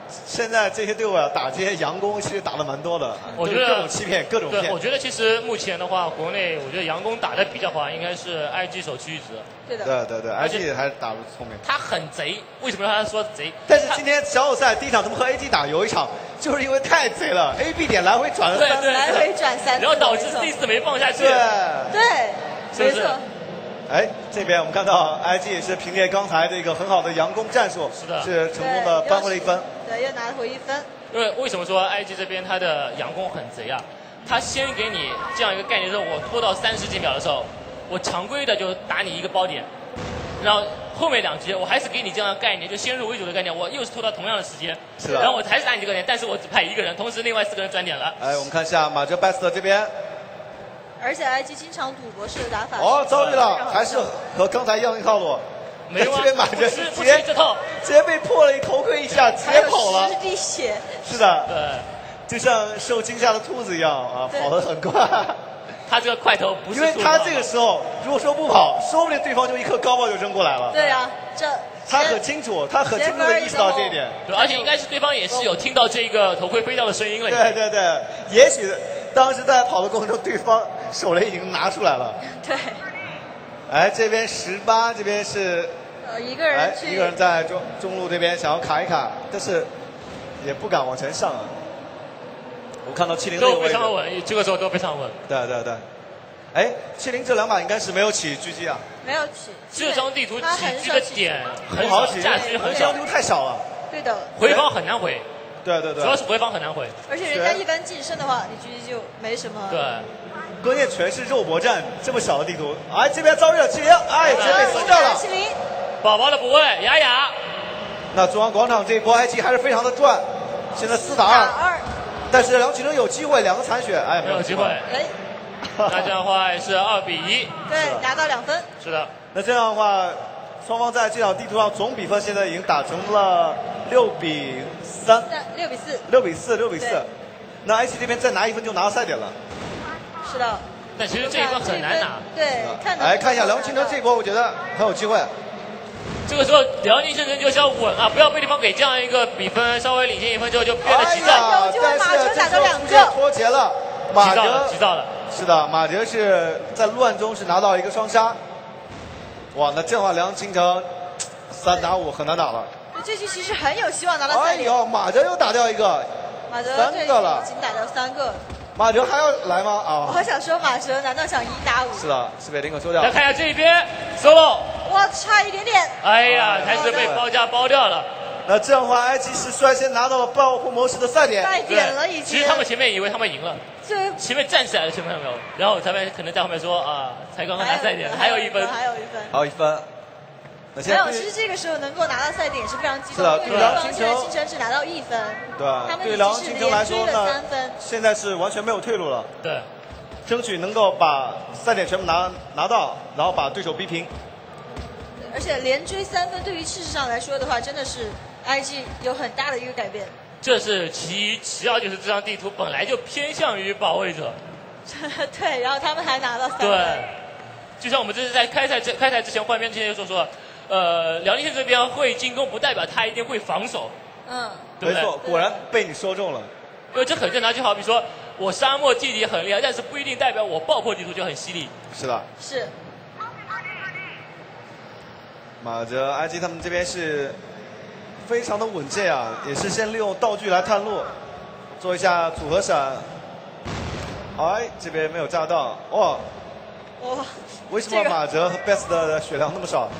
现在这些队伍啊，打这些佯攻其实打的蛮多的， 我觉得各种欺骗，各种对， 骗。 我觉得其实目前的话，国内我觉得佯攻打的比较好，应该是 I G 首屈一指。 对的。 对对对，I 而且 G 还是打得聪明。 他很贼，为什么让他说贼？ 但是今天小组赛第一场他们和 A G 打有一场，就是因为太贼了 ，A B 点来回转了三次， 对对来回转三次， 然后导致没错 C 四没放下去。 对。 对， 是不是没错。 哎，这边我们看到 I G 也是凭借刚才这个很好的佯攻战术， 是的是成功的扳回了一分。 对，又拿回一分。 因为为什么说 I G 这边他的佯攻很贼啊？他先给你这样一个概念，说我拖到三十几秒的时候，我常规的就打你一个包点，然后后面两局我还是给你这样的概念，就先入为主的概念，我又是拖到同样的时间， 是的然后我还是打你这个点，但是我只派一个人，同时另外四个人转点了。 哎，我们看一下马哲 Best 这边， 而且 I G 经常赌博式的打法。 哦，遭遇非常了， 好还是和刚才一样的套路。 没有啊这边马哲不吃直不接吃这套直接被破了一头盔一下，直还有接跑了十。滴血。 是的， 对， 就像受惊吓的兔子一样啊， 对跑得很快。 他这个块头不是因为速度啊他这个时候如果说不跑，说不定对方就一颗高爆就扔过来了。 对啊，这他很清楚，他很清楚的意识到这一点。 对，而且应该是对方也是有听到这个头盔飞掉的声音了。 对对对，也许当时在跑的过程中，对方手雷已经拿出来了。 对。 哎，这边十八，这边是， 呃，一个哎人，去。 一个人在中中路这边想要卡一卡，但是也不敢往前上啊。我看到七零这个都位置， 非常稳，这个时候都非常稳。 对对对。哎，七零这两把应该是没有起狙击啊。 没有起。 这张地图他起狙的很少起点很少， 不好起， 价值很少这张，地图太小了。 对的。 回防很难回。 对对对。 主要是回防很难回。 而且人家一般近身的话，你狙击就没什么。 对。 关键全是肉搏战，这么小的地图，哎，这边遭遇了七零，哎，直接被封掉了。 七零。 宝宝的补位，雅雅。 那中央广场这一波 I G 还是非常的赚，现在四打二，但是梁启成有机会，两个残血，哎， 没有机会。 哎。 那这样的话是二比一。 对，拿到两分。 是的。 那这样的话，双方在这场地图上总比分现在已经打成了六比三。 六比四。 六比四，六比四。那 I G 这边再拿一分就拿到赛点了。 是的。 但其实这一分很难拿。 对，看。 来看一下梁启成这一波，我觉得很有机会。 这个时候辽宁圣城就是要稳啊，不要被对方给这样一个比分稍微领先一分之后就变得急躁。 哎呀，但是这时候出现脱节了，马哲急躁了。 是的，马哲是在乱中是拿到一个双杀。哇，那这样的话梁启成三打五很难打了。 这局其实很有希望拿到赛点。 哎呦，马哲又打掉一个， 马哲三个了， 已经打掉三个。 马哲还要来吗？啊！ 我想说马哲难道想一打五？ 是的，是被林可收掉。 来看一下这边 ，solo。 哇，差一点点。 哎呀，还是被包夹包掉了。 那这样的话 ，I G 是率先拿到了爆破模式的赛点。 赛点了已经。 其实他们前面以为他们赢了， 对， 前面站起来了，前面有没有？然后他们可能在后面说啊，才刚刚拿赛点，还有一分， 还有一分， 还有一分。 没有，其实这个时候能够拿到赛点也是非常激动，因为对方现在青城只拿到一分， 对， 他们对辽宁青城来说呢，现在是完全没有退路了。 对， 争取能够把赛点全部拿拿到，然后把对手逼平。 而且连追三分，对于气势上来说的话，真的是 I G 有很大的一个改变。 这是其一，其二就是这张地图本来就偏向于保卫者。 对，然后他们还拿到三分。 对，就像我们这是在开赛之开赛之前换边之前就说说。呃，辽宁县这边会进攻，不代表他一定会防守。 嗯， 没错，果然被你说中了。 因为这很正常，就好比说我沙漠地理很厉害，但是不一定代表我爆破地图就很犀利。 是的。 是。 马哲 I G 他们这边是非常的稳健啊，也是先利用道具来探路，做一下组合闪。哎，这边没有炸到，哇！ 哇！ 为什么马哲和 Best 的血量那么少？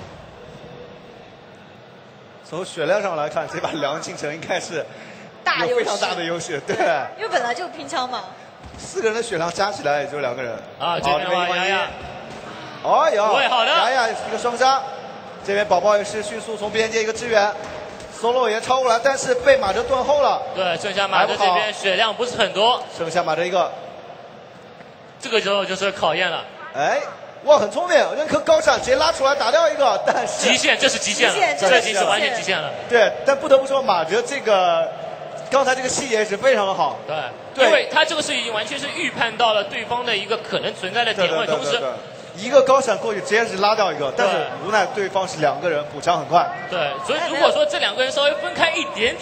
从血量上来看，这把辽宁青城应该是有非常大的优势，对。 因为本来就拼枪嘛。 四个人的血量加起来也就两个人。 啊，这边哇雅雅。 哦哟， 好的。 雅雅一个双杀，这边宝宝也是迅速从边界一个支援 ，solo 也超过来，但是被马哲断后了。 对，剩下马哲这边血量不是很多， 剩下马哲一个。 这个时候就是考验了。 哎。哇，很聪明，扔颗高闪直接拉出来打掉一个，但是极限，这是极限了，这已经是完全极限了。 对，但不得不说马哲这个刚才这个细节是非常的好。 对，对，因为他这个是已经完全是预判到了对方的一个可能存在的点位，同时一个高闪过去直接是拉掉一个，但是无奈对方是两个人，补枪很快。 对，所以如果说这两个人稍微分开一点点，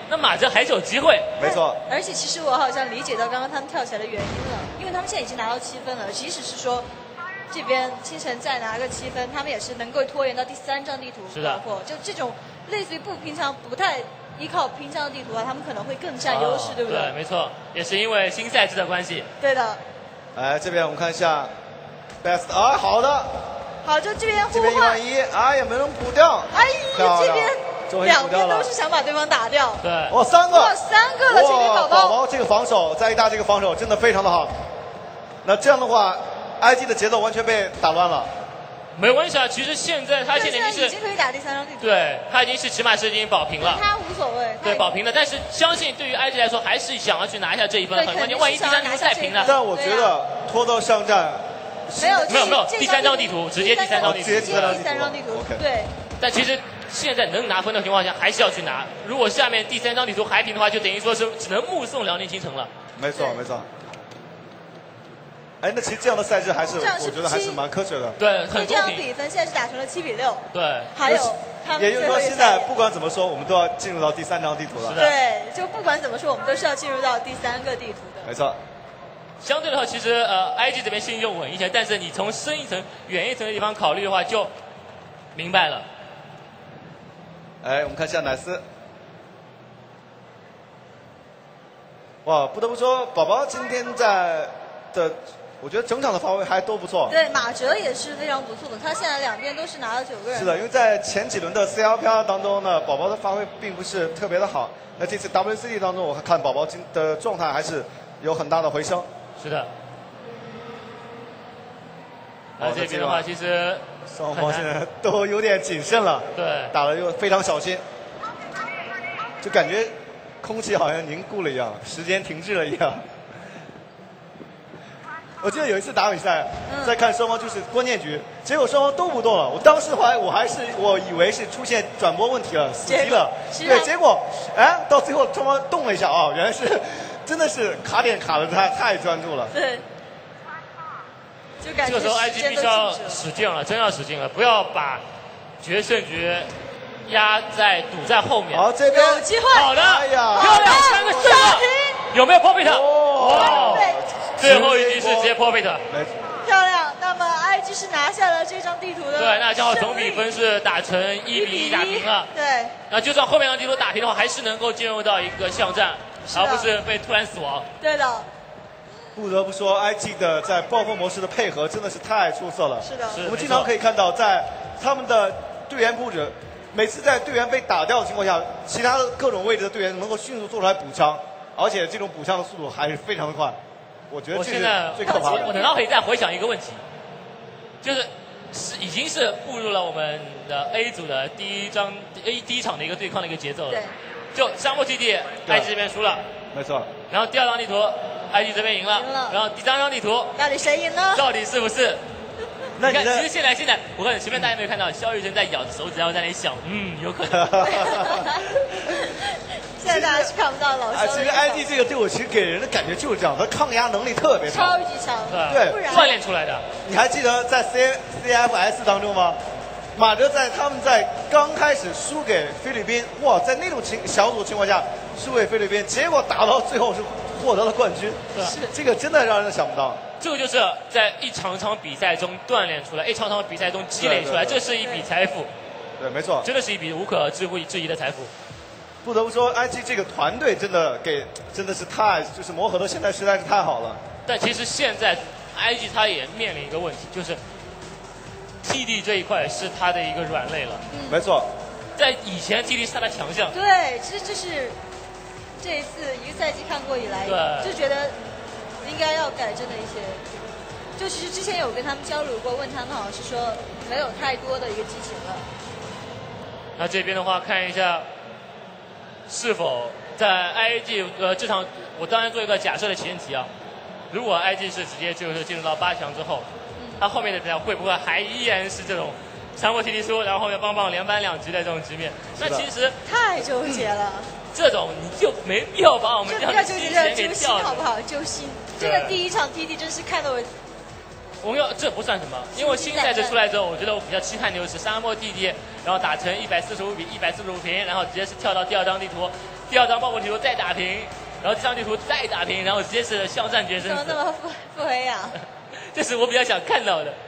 那马哲还是有机会。 没错。 而且其实我好像理解到刚刚他们跳起来的原因了，因为他们现在已经拿到七分了，即使是说这边清晨再拿个七分，他们也是能够拖延到第三张地图。 是的。 包括就这种类似于不平常、不太依靠平常的地图啊，他们可能会更占优势， 哦、 对不对？ 对，没错，也是因为新赛制的关系。 对的。 来这边我们看一下 ，best 啊，好的。 好，就这边互换。 这边一换一，哎，也没人补掉。 哎，这边。两边都是想把对方打掉。 对， 哇，三个， 哇，三个了！这边宝宝宝这个防守，在意大这个防守真的非常的好。那这样的话 ，I G 的节奏完全被打乱了。 没关系啊，其实现在他现在已经是已经可以打第三张地图。 对，他已经是起码是已经保平了。 他无所谓。 对，保平了。但是相信对于 I G 来说，还是想要去拿一下这一分，很关键。万一第三张再平了。 但我觉得拖到上站。 没有没有没有，第三张地图直接第三张地图， 直接第三张地图。对。 但其实。现在能拿分的情况下，还是要去拿。如果下面第三张地图还平的话，就等于说是只能目送辽宁新城了。 没错，没错。哎，那其实这样的赛制还是我觉得还是蛮科学的。 对，很公平。 这样比分现在是打成了七比六。 对。 还有他们。 也就是说，现在不管怎么说，我们都要进入到第三张地图了。 对，就不管怎么说，我们都是要进入到第三个地图的。 没错。 相对的话，其实呃 ，I G 这边心就稳一些，但是你从深一层、远一层的地方考虑的话，就明白了。 哎，我们看一下乃斯。哇，不得不说，宝宝今天在的，我觉得整场的发挥还都不错。 对，马哲也是非常不错的，他现在两边都是拿了九个人。 是的，因为在前几轮的 C L P R 当中呢，宝宝的发挥并不是特别的好。那这次 W C D 当中，我看宝宝今的状态还是有很大的回升。 是的。那这边的话，其实。 双方现在都有点谨慎了， 对， 打的又非常小心，就感觉空气好像凝固了一样，时间停滞了一样。我记得有一次打比赛，在看双方就是关键局，结果双方都不动了。我当时还我还是我以为是出现转播问题了，死机了。对，结果哎，到最后双方动了一下啊，原来是真的是卡点卡的太太专注了。 对。 这个时候 I G 必须要使劲了，真要使劲了，不要把决胜局压在堵在后面。 好，这边有机会。 好的， 哎呀， 漂亮，三个正了，有没有 profit？ 哦， 最后一局是直接 profit。 漂亮，那么 I G 是拿下了这张地图的。 对，那正好总比分是打成一比一打平了。 对。 那就算后面张地图打平的话，还是能够进入到一个巷战，而不是被突然死亡。 对的。 不得不说 ，I G 的在暴风模式的配合真的是太出色了。 是的， 我们经常可以看到，在他们的队员布置，每次在队员被打掉的情况下，其他的各种位置的队员能够迅速做出来补枪，而且这种补枪的速度还是非常的快。我觉得这是最可怕的。 我等到可以再回想一个问题，就是是已经是步入了我们的 A 组的第一张 A 第一场的一个对抗的一个节奏了。 对。 就沙漠基地 ，I G 这边输了。 没错。 然后第二张地图 ，I G 这边赢了。 赢了。 然后第三张地图， 到底谁赢呢？ 到底是不是？ 那你看，其实现在现在，我看前面大家有没有看到肖玉珍在咬着手指，然后在那里想，嗯，有可能。 现在大家是看不到老肖。 啊，其实 I G 这个队伍其实给人的感觉就是这样，他抗压能力特别强，超级强， 对， 锻炼出来的。 你还记得在 C C F S 当中吗？马哲在他们在刚开始输给菲律宾，哇，在那种情小组情况下输给菲律宾，结果打到最后是获得了冠军， 是这个真的让人想不到。 这个就是在一场场比赛中锻炼出来，一场场比赛中积累出来，这是一笔财富。 对，没错， 真的是一笔无可置疑质疑的财富。 不得不说 ，I G 这个团队真的给真的是太就是磨合的现在实在是太好了。 但其实现在 I G 它也面临一个问题，就是 T D 这一块是它的一个软肋了。 嗯， 没错。 在以前 T D 是它的强项。 对，其实这是这一次一个赛季看过以来，就觉得应该要改正的一些。就其实之前有跟他们交流过，问他们好像是说没有太多的一个激情了。 那这边的话，看一下是否在 I G 呃这场，我当然做一个假设的前提啊，如果 I G 是直接就是进入到八强之后，他后面的比赛会不会还依然是这种强迫 T D 输，然后后面棒棒连扳两局的这种局面？那其实太纠结了。 这种你就没必要把我们这样的心弦给吊着， 好不好？揪心。这个第一场 T D 真是看得我。 我们要这不算什么，因为新赛制出来之后，我觉得我比较期盼的就是沙漠 T D，然后打成一百四十五比一百四十五平，然后直接是跳到第二张地图， 第二张爆破地图再打平，然后这张地图再打平，然后直接是肖战决生死。 怎么那么腹腹黑呀？ 这是我比较想看到的。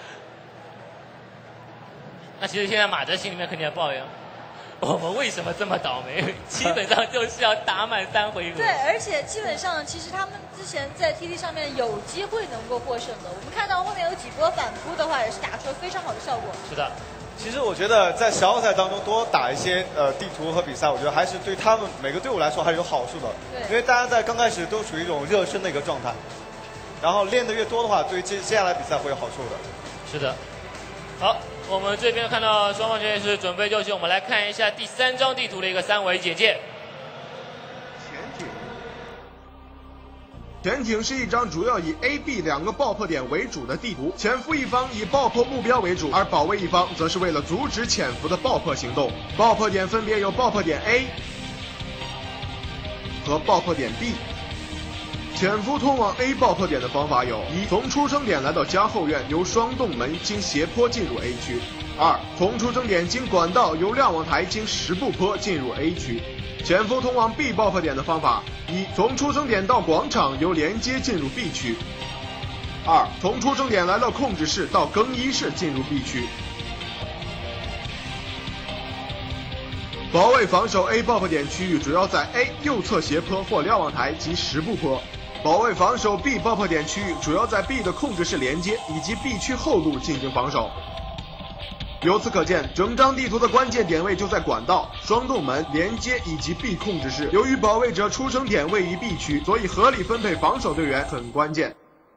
那其实现在马哲心里面肯定在抱怨，我们为什么这么倒霉？基本上就是要打满三回合。 对，而且基本上其实他们之前在 T T 上面有机会能够获胜的。我们看到后面有几波反扑的话，也是打出了非常好的效果。 是的。 其实我觉得在小奥赛当中多打一些呃地图和比赛，我觉得还是对他们每个队伍来说还是有好处的。 对。 因为大家在刚开始都处于一种热身的一个状态，然后练得越多的话，对接接下来比赛会有好处的。 是的。好，我们这边看到双方这边是准备就绪，我们来看一下第三张地图的一个三维简介。 潜艇。潜艇是一张主要以 A、B 两个爆破点为主的地图，潜伏一方以爆破目标为主，而保卫一方则是为了阻止潜伏的爆破行动。爆破点分别有爆破点 A 和爆破点 B。潜伏通往 A 爆破点的方法有：一、从出生点来到家后院，由双洞门经斜坡进入 A 区；二、从出生点经管道由瞭望台经十步坡进入 A 区。潜伏通往 B 爆破点的方法：一、从出生点到广场由连接进入 B 区；二、从出生点来到控制室到更衣室进入 B 区。保卫防守 A 爆破点区域主要在 A 右侧斜坡或瞭望台及十步坡。保卫防守 B 爆破点区域主要在 B 的控制室连接以及 B 区后路进行防守。由此可见，整张地图的关键点位就在管道、双洞门、连接以及 B 控制室。由于保卫者出生点位于 B 区，所以合理分配防守队员很关键。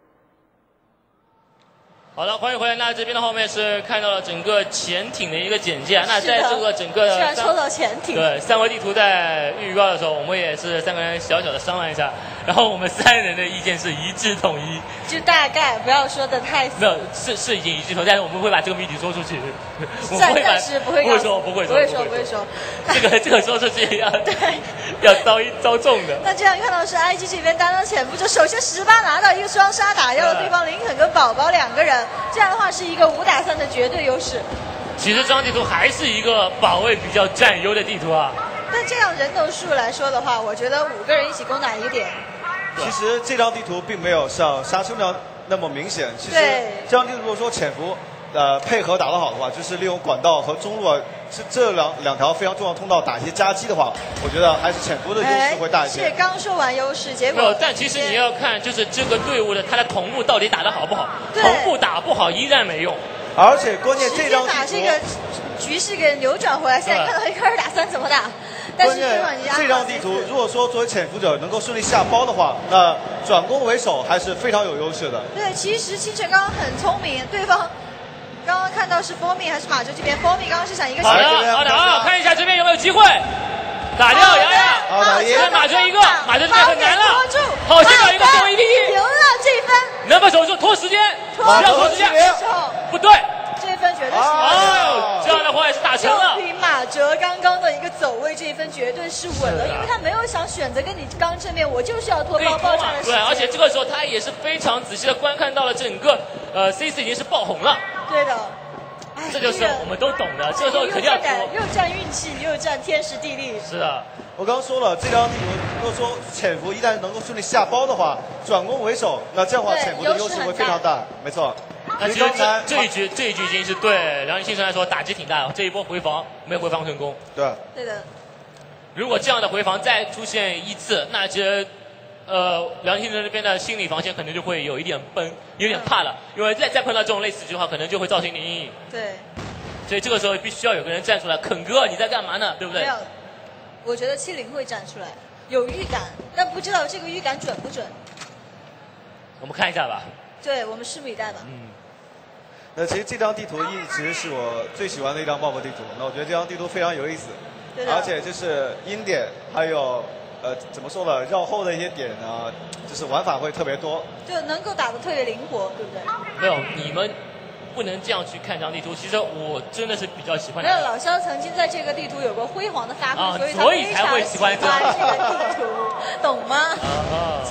好的，欢迎回来。那这边的后面是看到了整个潜艇的一个简介。那在这个整个居然抽到潜艇。 对，三维地图在预告的时候，我们也是三个人小小的商量一下，然后我们三人的意见是一致统一。 就大概不要说的太死。 没有，是是已经一致统一，但是我们会把这个谜底说出去。我暂暂时不会不会说，不会说， 不会说，不会说。 这个这个说出去要对， 要遭一遭重的。 那这样看到是 I G 这边担当潜伏者，首先十八拿到一个双杀，打掉了对方林肯跟宝宝两个人。这样的话是一个五打三的绝对优势。 其实这张地图还是一个保卫比较占优的地图啊。 但这样人头数来说的话，我觉得五个人一起攻打一个点。 其实这张地图并没有像沙丘那样那么明显。其实这张地图如果说潜伏呃配合打得好的话，就是利用管道和中路啊这这两两条非常重要的通道打一些夹击的话，我觉得还是潜伏的优势会大一些。 是刚说完优势，结果没有。但其实你要看，就是这个队伍的他的同步到底打得好不好，同步打不好依然没用。 而且关键这张地图把这个局势给扭转回来，现在看到一个二打三怎么打？但是这张地图如果说作为潜伏者能够顺利下包的话，那转攻为守还是非常有优势的。 对，其实清晨刚刚很聪明，对方刚刚看到是波米还是马哲这边？波米刚刚是想一个。 好的，好的，好，看一下这边有没有机会，打掉洋洋， 好的， 现在马哲一个，马哲这边很难了，好，先搞一个最后一比一， 赢了这一分， 能不能守住？拖时间，不要拖时间，不对。 这一分绝对是哦，这样的话也是打成了。 就凭马哲刚刚的一个走位，这一分绝对是稳了，因为他没有想选择跟你刚正面，我就是要拖包爆炸的时间。 对，而且这个时候他也是非常仔细的观看到了整个呃 C 四已经是爆红了。 对的， 这就是我们都懂的，这个时候肯定要拖。 又占运气，又占天时地利。 是的， 我刚刚说了，这张地图如果说潜伏一旦能够顺利下包的话，转攻为守，那这样的话潜伏的优势会非常大，没错。 那其实这这一局这一局已经是对辽宁新生来说打击挺大的，这一波回防没回防成功。 对， 对的。 如果这样的回防再出现一次，那其实呃辽宁新生这边的心理防线可能就会有一点崩，有点怕了，因为再再碰到这种类似局的话，可能就会造成一点阴影。 对。 所以这个时候必须要有个人站出来，肯哥你在干嘛呢？对不对？ 没有，我觉得七零会站出来，有预感，但不知道这个预感准不准。 我们看一下吧。 对，我们拭目以待吧。 嗯。那其实这张地图一直是我最喜欢的一张爆破地图。那我觉得这张地图非常有意思，而且就是阴点还有呃怎么说呢，绕后的一些点呢，就是玩法会特别多， 就能够打得特别灵活，对不对？ 没有，你们不能这样去看这张地图。其实我真的是比较喜欢。 没有，老肖曾经在这个地图有过辉煌的发挥， 啊、 所以所以才会喜欢这个地图，懂吗？ 啊，这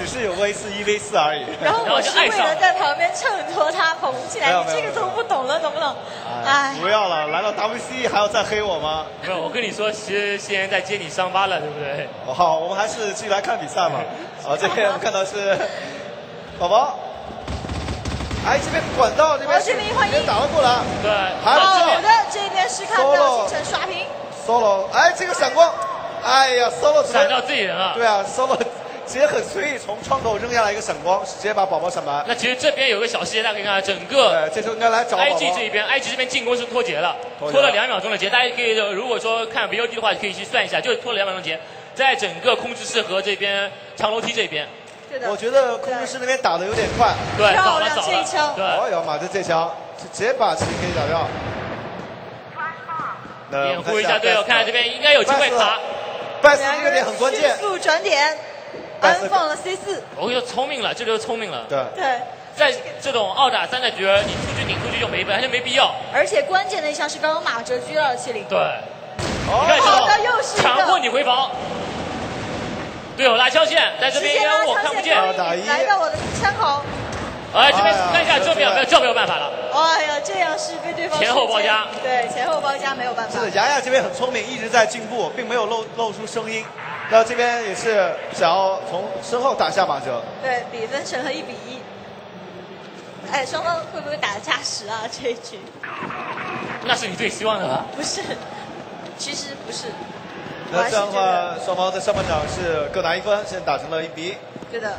只是有过一次一 v 四而已。 然后我是为了在旁边衬托他捧起来，你这个都不懂了，懂不懂？ 哎，不要了，来到 W C 还要再黑我吗？ 没有，我跟你说，其实现在在揭你伤疤了，对不对？ 哦，好，我们还是继续来看比赛嘛。好，这边我们看到是宝宝。哎，这边管道这边这边换一打了过来， 对， 还有好的，这边是看到星辰刷屏 ，solo， 哎，这个闪光，哎呀 ，solo 闪到自己人了， 对啊 ，solo 直接很随意从窗口扔下来一个闪光，直接把宝宝闪白。 那其实这边有个小细节，大家可以看到，整个对，这时候应该来找 I G 这一边 ，I G 这边进攻是脱节了，脱了两秒钟的节，大家可以如果说看 V O D 的话，可以去算一下，就是脱了两秒钟节，在整个控制室和这边长楼梯这边。 我觉得控制室那边打的有点快， 对， 漂亮这一枪， 对， 哦哟，马这这枪直接把 C K 打掉。 掩护一下队友，看看这边应该有机会卡。 拜斯这个点很关键， 迅速转点，安放了 C 四。 我跟你说聪明了，这就是聪明了。 对对， 在这种二打三的局，你出去顶出去就没完全没必要。 而且关键的一枪是刚刚马哲狙二七零。 对， 哦， 你看好的，又是强迫你回防。队友拉枪线，在这边因为我看不见， 来到我的枪口。 哎，这边看一下，这边这没有办法了。 哎呀，这样是被对方前后包夹， 对，前后包夹没有办法。 是的，雅雅这边很聪明，一直在进步，并没有露露出声音。那这边也是想要从身后打下马哲。 对，比分成了一比一。哎，双方会不会打加时啊？这一局？ 那是你最希望的吧？ 不是，其实不是。 那这样的话，双方在上半场是各拿一分，现在打成了一比一。 对的。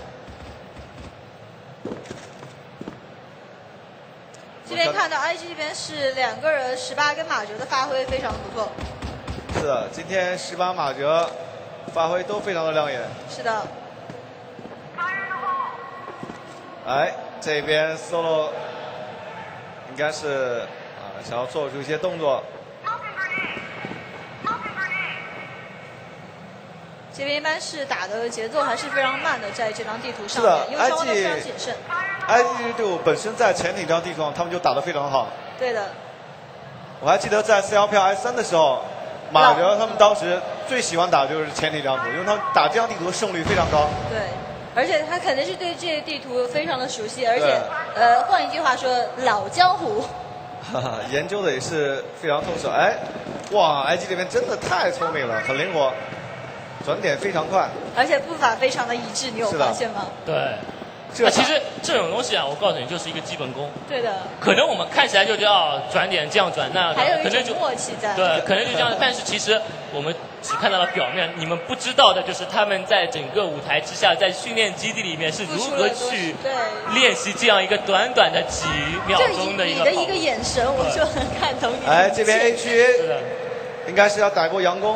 这边看到 I G 这边是两个人，十八跟马哲的发挥非常不错。 是的，今天十八马哲发挥都非常的亮眼。 是的。 哎，这边 solo 应该是啊想要做出一些动作。 这边一般是打的节奏还是非常慢的，在这张地图上面，因为双方都非常谨慎。 I G 队伍本身在前几张地图上，他们就打得非常好。 对的。 我还记得在 C L 票 S 三的时候，马哲他们当时最喜欢打的就是前几张图，因为他们打这张地图的胜率非常高。 对，而且他肯定是对这些地图非常的熟悉，而且呃，换一句话说，老江湖。 哈哈，研究的也是非常透彻。哎，哇 ，I G 这边真的太聪明了，很灵活。转点非常快， 而且步伐非常的一致，你有发现吗？ 对，那其实这种东西啊，我告诉你，就是一个基本功。 对的。 可能我们看起来就知道转点这样转那样， 还有一种默契在。 对，可能就这样，但是其实我们只看到了表面，你们不知道的就是他们在整个舞台之下，在训练基地里面是如何去练习这样一个短短的几秒钟的一个。 你的一个眼神，我就很看懂你。 哎，这边 A 区应该是要打过佯攻。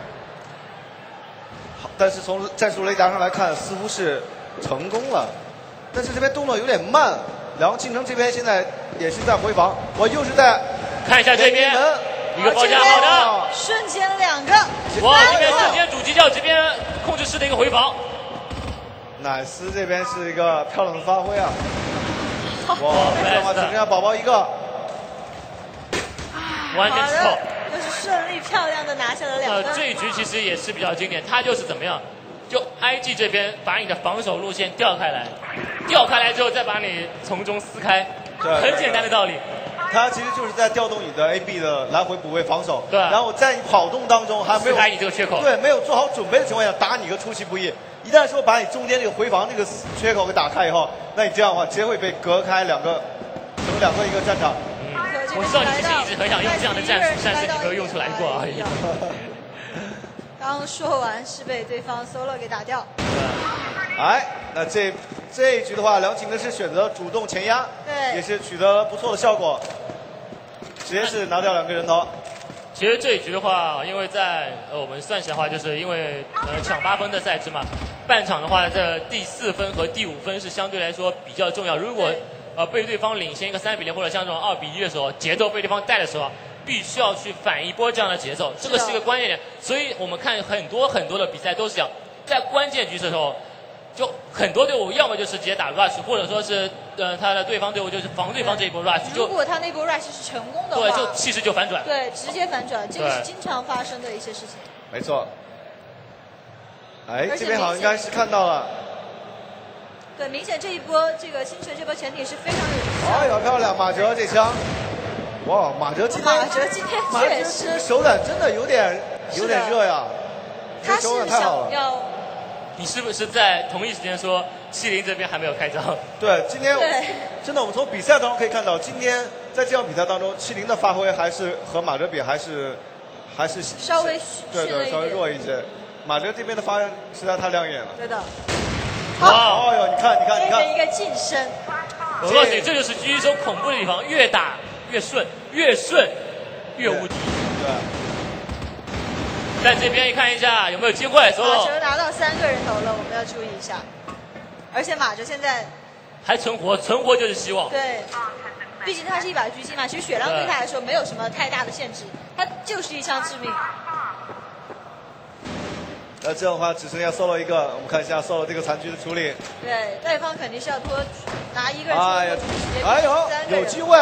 但是从战术雷达上来看，似乎是成功了，但是这边动作有点慢。然后庆城这边现在也是在回防，我又是在看一下这边一个包夹，好的， 瞬间两个， 哇，这边瞬间主机教这边控制室的一个回防， 乃斯这边是一个漂亮的发挥啊！哇，这样的话只剩下宝宝一个， 完全错。 就是顺利漂亮的拿下了两分。 呃，这一局其实也是比较经典，他就是怎么样，就 I G 这边把你的防守路线调开来，调开来之后再把你从中撕开，很简单的道理。 他其实就是在调动你的 A B 的来回补位防守， 对。 然后在你跑动当中还没有撕开你这个缺口， 对，没有做好准备的情况下打你个出其不意。一旦说把你中间这个回防这个缺口给打开以后，那你这样的话直接会被隔开两个，成两个一个战场。 我知道你其实一直很想用这样的战术，但是你没有用出来过而已。 刚说完是被对方 solo 给打掉。 哎，那这这一局的话，梁晴的是选择主动前压， 对， 也是取得了不错的效果，直接是拿掉两个人头。 其实这一局的话，因为在呃我们算起来的话，就是因为呃抢八分的赛制嘛，半场的话，这第四分和第五分是相对来说比较重要。如果呃，被对方领先一个三比零或者像这种二比一的时候，节奏被对方带的时候，必须要去反一波这样的节奏，这个是一个关键点。所以我们看很多很多的比赛都是这样，在关键局的时候，就很多队伍要么就是直接打 rush， 或者说是呃他的对方队伍就是防对方这一波 rush。 如果他那波 rush 是成功的话， 对，就气势就反转。 对，直接反转，这个是经常发生的一些事情。 没错。哎，这边好像应该是看到了。 对，明显这一波这个星辰这波潜艇是非常有。 哎呦，漂亮，马哲这枪，哇，马哲今天马哲今天马哲确今天实手感真的有点有点热呀， 他是手感太好了。 想要。 你是不是在同一时间说麒麟这边还没有开张？ 对，今天对真的我们从比赛当中可以看到，今天在这场比赛当中，麒麟的发挥还是和马哲比还是还是稍微对对稍微逊了一点弱一些。马哲这边的发挥实在太亮眼了。 对的。 哇哦哟，你看你看你看， 这一个近身。 我告诉你，这就是狙击手恐怖的地方，越打越顺，越顺越无敌。 对。 在这边看一下有没有机会。 马哲拿到三个人头了，我们要注意一下。而且马哲现在还存活，存活就是希望。 对，毕竟他是一把狙击嘛，其实血量对他来说没有什么太大的限制，他就是一枪致命。 那这样的话只剩下 solo 一个，我们看一下 solo 这个残局的处理。 对，对方肯定是要拖拿一个人哎呀出时间， 哎呦，有机会。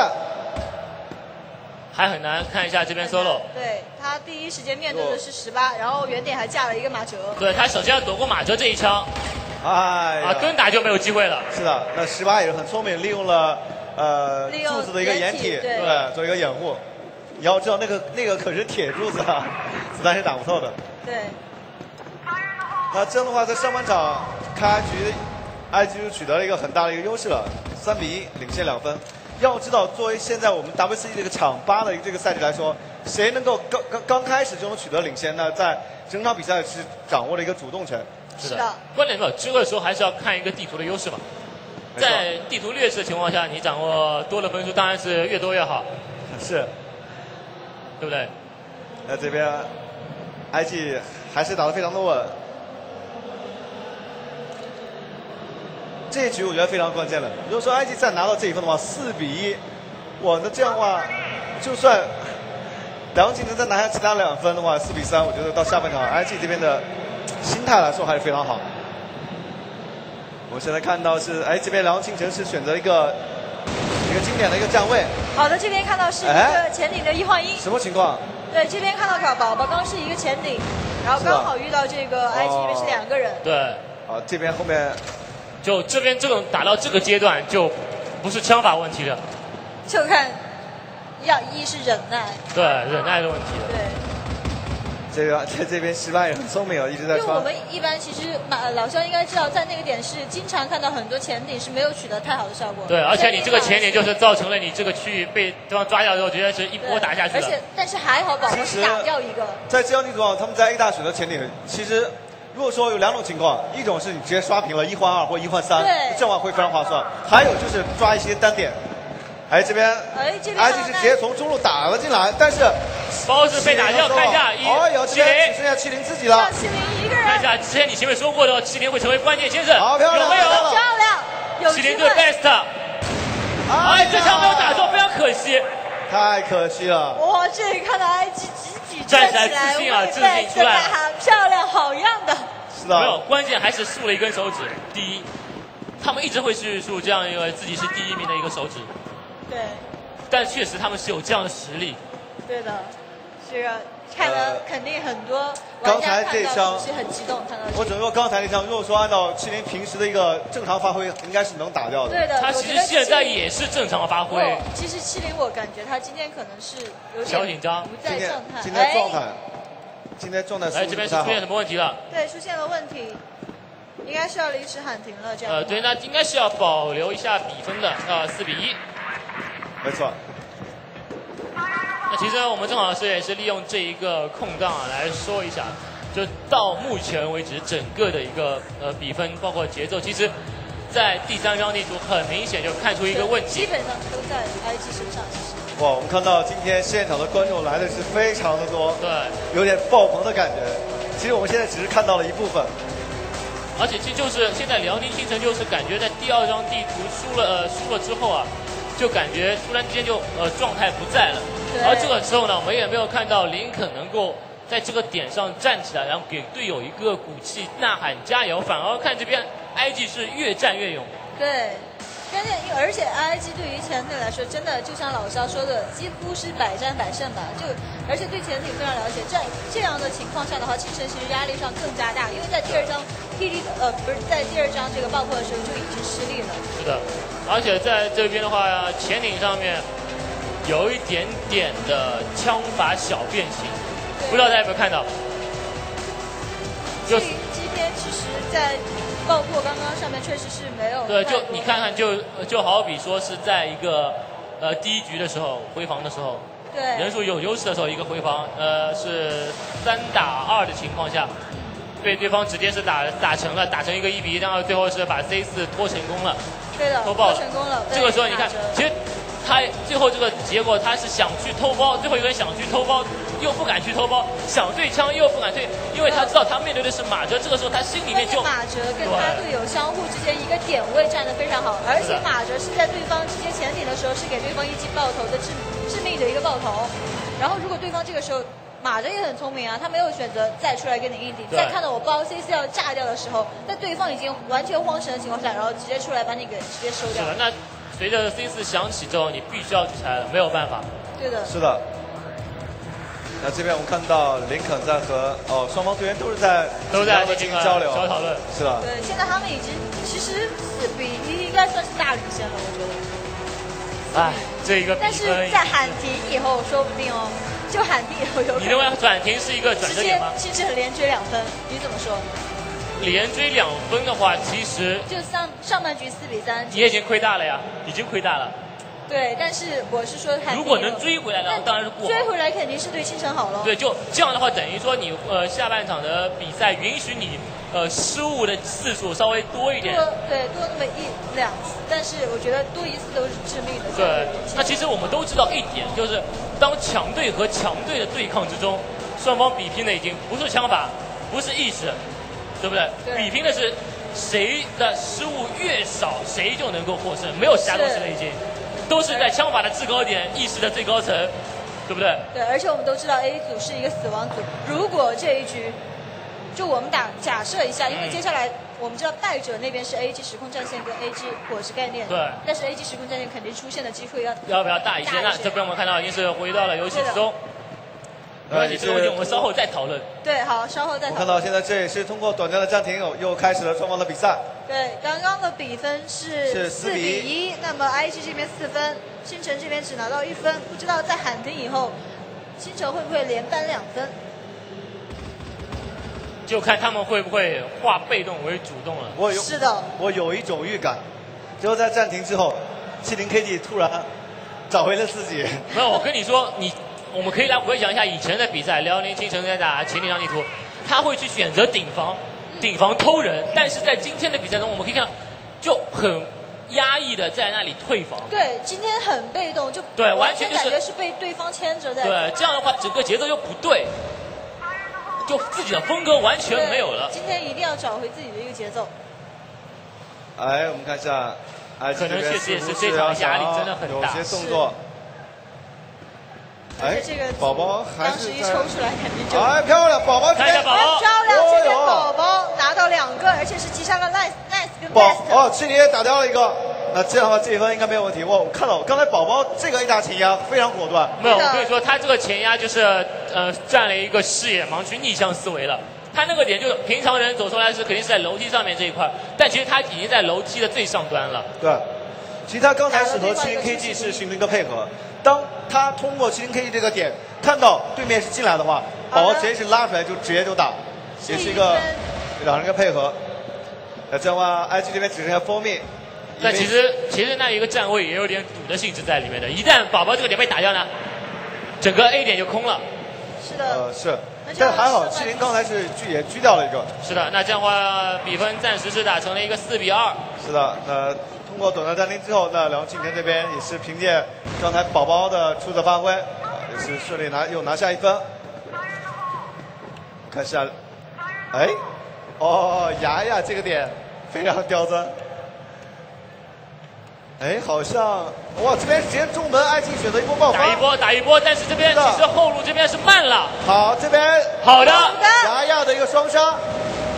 还很难，看一下这边 solo。 对他第一时间面对的是十八，然后原点还架了一个马哲。 对他首先要躲过马哲这一枪， 哎啊，跟打就没有机会了。 是的，那十八也是很聪明，利用了呃利用柱子的一个掩体， 对， 对，做一个掩护。你要知道那个那个可是铁柱子啊，子弹是打不透的。 对。 那这样的话，在上半场开局 ，I G 就取得了一个很大的一个优势了，三比一领先两分。要知道，作为现在我们 W C G 这个场八的这个赛制来说，谁能够刚刚刚开始就能取得领先呢？在整场比赛是掌握了一个主动权。 是的，关键没有这个时候还是要看一个地图的优势嘛。在地图劣势的情况下，你掌握多的分数当然是越多越好。 是， 对不对？ 那这边 I G 还是打得非常的稳。这一局我觉得非常关键了。如果说 I G 再拿到这一分的话，四比一，哇，那这样的话，就算梁景能再拿下其他两分的话，四比三，我觉得到下半场 I G 这边的心态来说还是非常好。我现在看到是，哎，这边梁庆成是选择一个一个经典的一个站位。 好的，这边看到是一个潜艇的一换一。 什么情况？ 对，这边看到宝宝刚是一个潜艇，然后刚好遇到这个 I G 这边是两个人。 对。 啊，这边后面。 就这边这种打到这个阶段，就不是枪法问题了， 就看要一是忍耐， 对忍耐的问题。 对， 这个在这边失败也很聪明啊，一直在刷。 因为我们一般其实马老肖应该知道，在那个点是经常看到很多潜艇是没有取得太好的效果。 对，而且你这个潜艇就是造成了你这个区域被对方抓掉之后，直接是一波打下去了。 而且但是还好，宝宝是打掉一个。 在这样的情况，他们在 A 大选择潜艇，其实。如果说有两种情况，一种是你直接刷屏了一换二或一换三，这样的话会非常划算；还有就是抓一些单点。哎，这边， 哎，这边 I G 是直接从中路打了进来，但是包是被打掉，看一下，一哦哟，这边只剩下麒麟自己了。 麒麟一个人。 看一下，之前你前面说过的，麒麟会成为关键先生， 好漂亮， 有没有？ 漂亮，有麒麟对 best。哎，这场没有打中，非常可惜。 太可惜了。 哇，这里看到 I G 集体站起来自信啊，自信出来。 漂亮，好样的。 没有，关键还是竖了一根手指。第一，他们一直会去竖这样一个自己是第一名的一个手指。 对。 但确实他们是有这样的实力。 对的，这个看了肯定很多玩家看到是很激动，看到。 我只能说刚才那枪，如果说按照麒麟平时的一个正常发挥，应该是能打掉的。 对的， 他其实现在也是正常发挥。 其实麒麟我感觉他今天可能是有点小紧张， 不在状态。 今天状态。今天状态哎，这边是出现什么问题了？ 对，出现了问题，应该是要临时喊停了。这样。 呃，对，那应该是要保留一下比分的，呃，四比一。 没错。 那其实我们郑老师也是利用这一个空档啊来说一下，就到目前为止整个的一个呃比分，包括节奏，其实，在第三张地图很明显就看出一个问题， 基本上都在 I G 身上。 哇，我们看到今天现场的观众来的是非常的多， 对， 有点爆棚的感觉。其实我们现在只是看到了一部分， 而且这就是现在辽宁星城就是感觉在第二张地图输了呃输了之后啊，就感觉突然之间就呃状态不在了。而这个时候呢，我们也没有看到林肯能够在这个点上站起来，然后给队友一个鼓气呐喊加油，反而看这边 I G 是越战越勇。 对。 关键，而且 I G 对于潜艇来说，真的就像老肖说的，几乎是百战百胜吧。就而且对潜艇非常了解，在这样的情况下的话，青城其实压力上更加大，因为在第二章 P D 呃不是在第二章这个爆破的时候就已经失利了。 是的，而且在这边的话，潜艇上面有一点点的枪法小变形，不知道大家有没有看到？ 就今天其实，在爆破刚刚上面确实是没有。 对，就你看看就，就好比说是在一个呃第一局的时候回防的时候， 对， 人数有优势的时候，一个回防呃是三打二的情况下，被对方直接是打打成了，打成一个一比一，然后最后是把 C 四拖成功了， 对的， 拖爆了， 成功了。 这个时候你看，其实他最后这个结果他是想去偷包，最后一个人想去偷包。又不敢去偷包，想对枪又不敢对，因为他知道他面对的是马哲，这个时候他心里面就马哲跟他队友相互之间一个点位站得非常好，而且马哲是在对方直接潜艇的时候是给对方一击爆头的致致命的一个爆头，然后如果对方这个时候马哲也很聪明啊，他没有选择再出来跟你硬顶，在看到我包 C 四要炸掉的时候，在对方已经完全慌神的情况下，然后直接出来把你给直接收掉。 是的，那随着 C 四响起之后，你必须要举裁了，没有办法。 对的。 是的。那这边我们看到林肯在和哦双方队员都是在都在进行交流、 小讨论， 是的。 对，现在他们已经其实四比一应该算是大领先了，我觉得。 哎，这一个比分。 但是在喊停以后，说不定哦，就喊停以后有。 你认为转停是一个转折点吗？ 直接青城连追两分，你怎么说？ 连追两分的话，其实就上上半局四比三， 你已经亏大了呀，已经亏大了。 对，但是我是说， 如果能追回来的话，当然是不好。 追回来肯定是对青城好了。 对，就这样的话，等于说你呃下半场的比赛允许你呃失误的次数稍微多一点。 多对多那么一两次，但是我觉得多一次都是致命的。 对，那其实我们都知道一点，就是当强队和强队的对抗之中，双方比拼的已经不是枪法，不是意识，对不对？ 对比拼的是谁的失误越少，谁就能够获胜，没有其他东西了已经。都是在枪法的制高点，意识的最高层，对不对？ 对，而且我们都知道 A 组是一个死亡组。如果这一局，就我们打假设一下，因为接下来我们知道败者那边是 A G 时空战线跟 A G 果实概念， 对。 但是 A G 时空战线肯定出现的机会要要不要大一些？那这边我们看到已经是回到了游戏之中。没关系，这个问题我们稍后再讨论。 对，好，稍后再讨论。 我看到现在这也是通过短暂的暂停，又开始了双方的比赛。 对，刚刚的比分是四比一，那么 I G 这边四分，青城这边只拿到一分，不知道在喊停以后，青城会不会连扳两分？ 就看他们会不会化被动为主动了。 我有是的， 我有一种预感，就在暂停之后，七零 K D 突然找回了自己。 没有，我跟你说，你我们可以来回想一下以前的比赛，辽宁青城在打潜艇上地图，他会去选择顶防。顶防偷人，但是在今天的比赛中，我们可以看到就很压抑的在那里退防。 对，今天很被动，就对，完全就是感觉是被对方牵着在。 对，这样的话整个节奏又不对，就自己的风格完全没有了。 今天一定要找回自己的一个节奏。 哎，我们看一下，哎， 可能确实也是这场压力真的很大， 有些动作。 哎，这个宝宝还是当时一抽出来肯定就哎漂亮，宝宝看一下宝宝， 漂亮，这边宝宝拿到两个，而且是击杀了 nice nice 跟 best。 哦，七零也打掉了一个，那这样的话这一分应该没有问题。我我看到刚才宝宝这个一打前压非常果断。 没有，我跟你说他这个前压就是呃占了一个视野盲区，逆向思维了。他那个点就是平常人走出来是肯定是在楼梯上面这一块，但其实他已经在楼梯的最上端了。 对，其实他刚才是和七零 K G 是形成一个配合。当他通过七零 K G 这个点看到对面是进来的话，宝宝直接是拉出来就直接就打，也是一个两人一个配合。那这样的话 ，I G 这边只剩下蜂蜜。 那其实其实那一个站位也有点赌的性质在里面的，一旦宝宝这个点被打掉呢，整个 A 点就空了。 是的。 呃是，但还好七零刚才是狙也狙掉了一个。 是的，那这样的话比分暂时是打成了一个四比二。 是的，那通过短暂暂停之后，那辽宁青城这边也是凭借刚才宝宝的出色发挥，啊，也是顺利拿又拿下一分。看一下，哎，哦，牙牙这个点非常刁钻。哎，好像哇，这边直接中门 I G 选择一波爆发， 打一波打一波，但是这边其实后路这边是慢了。 好，这边好的， 牙牙的一个双杀。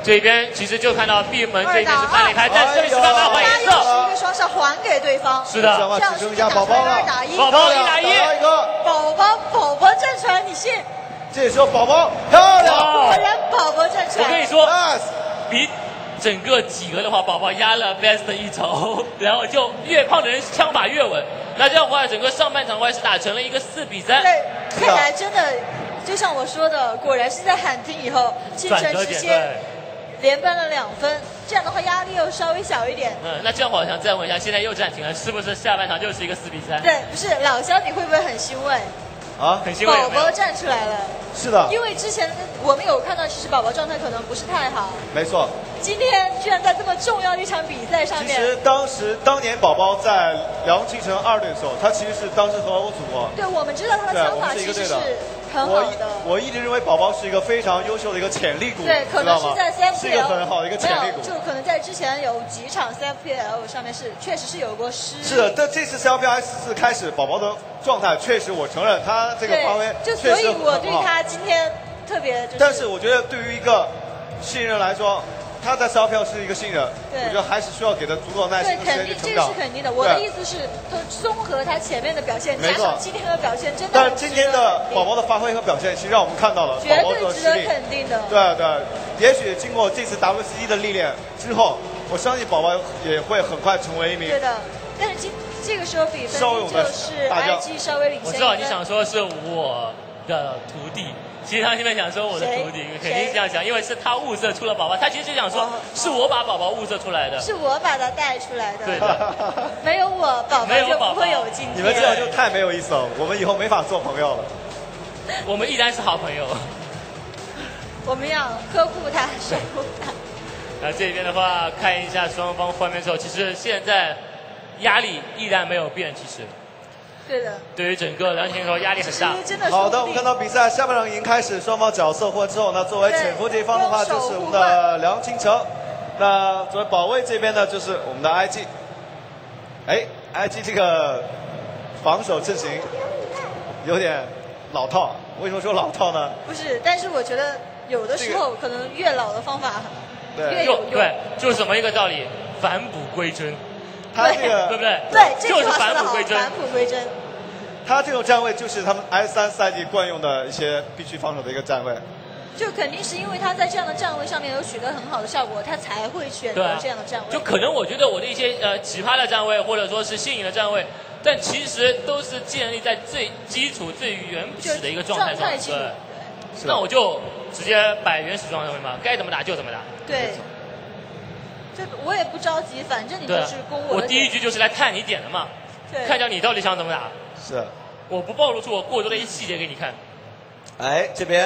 这边其实就看到闭门这边是翻了一拍，但是这里是慢慢换颜色， 一个双杀还给对方。 是的， 这样只剩下宝宝了， 宝宝一打一， 宝宝宝宝站出来，你信？ 这时候宝宝漂亮， 果然宝宝站出来。 我跟你说，比整个几个的话，宝宝压了 Best 一筹，然后就越胖的人枪法越稳。那这样的话，整个上半场的话是打成了一个四比三。 对，看来真的。就像我说的，果然是在喊停以后，青城直接连扳了两分，这样的话压力又稍微小一点。 嗯，那这样我想再问一下，现在又暂停了，是不是下半场就是一个四比三？ 对，不是老肖，你会不会很欣慰？ 啊， 很欣慰。 宝宝站出来了。 是的。 因为之前我们有看到，其实宝宝状态可能不是太好。 没错。 今天居然在这么重要的一场比赛上面。 其实当时当年宝宝在辽青城二队的时候，他其实是当时和我组过。 对，我们知道他的枪法其实是很好的。 我一直认为宝宝是一个非常优秀的一个潜力股， 对，可能是在 C F P L 是一个很好的一个潜力股。 就可能在之前有几场 C F P L 上面是确实是有过失。 是的，但这次 C F P L 四开始，宝宝的状态确实我承认他这个发挥就所以我对他今天特别就是。 但是我觉得对于一个新人来说。他在 C F P L 是一个新人，我觉得还是需要给他足够耐心的时间去成长。 这个是肯定的。我的意思是，综合他前面的表现，加上今天的表现，真的。 但是今天的宝宝的发挥和表现，其实让我们看到了宝宝的实力。 绝对值得肯定的。 对对，也许经过这次 W C E 的历练之后，我相信宝宝也会很快成为一名。 对的，但是今这个时候比分就是 I G 稍微领先。 我知道你想说是我的徒弟。其实他现在想说我的徒弟，肯定是这样想，因为是他物色出了宝宝。他其实就想说，是我把宝宝物色出来的， 是我把他带出来的。 对的， 没有我，宝宝就不会有今天。 你们这样就太没有意思了，我们以后没法做朋友了。 我们依然是好朋友。 我们要呵护他，守护他。 那这边的话，看一下双方换边之后，其实现在压力依然没有变，其实。 对的， 对于整个辽青城压力很大。 好的，我们看到比赛下半场已经开始，双方角色换之后呢，作为潜伏这一方的话，就是我们的辽青城。那作为保卫这边呢，就是我们的 I G。哎 ，I G 这个防守阵型有点老套，为什么说老套呢？ 不是，但是我觉得有的时候可能越老的方法越有用。 对，就是什么一个道理，返璞归真。 他这个对不对？ 对， 就是返璞归真。 返璞归真。 他这种站位就是他们 S 三赛季惯用的一些必须防守的一个站位。 就肯定是因为他在这样的站位上面有取得很好的效果，他才会选择这样的站位。 就可能我觉得我的一些呃奇葩的站位，或者说是新颖的站位，但其实都是建立在最基础、最原始的一个状态上。 对。 那我就直接摆原始状态嘛，该怎么打就怎么打。 对。这我也不着急，反正你就是攻我。 我第一局就是来探你点的嘛，看一下你到底想怎么打。 是。我不暴露出我过多的一些细节给你看。 哎，这边。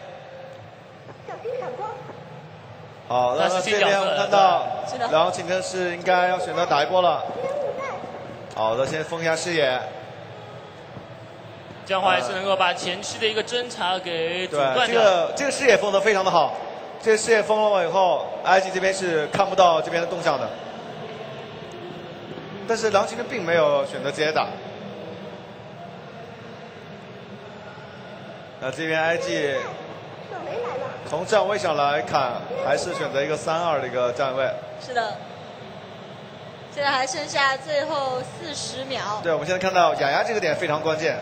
好，那这边我们看到辽青城是应该要选择打一波了。好的，先封一下视野。 这样的话也是能够把前期的一个侦查给阻断掉。 对，这个这个视野封的非常的好。这个视野封了以后 ，I G 这边是看不到这边的动向的。但是辽青城并没有选择直接打。那这边 I G 从站位上来看，还是选择一个三二的一个站位。 是的。现在还剩下最后四十秒。 对，我们现在看到雅雅这个点非常关键。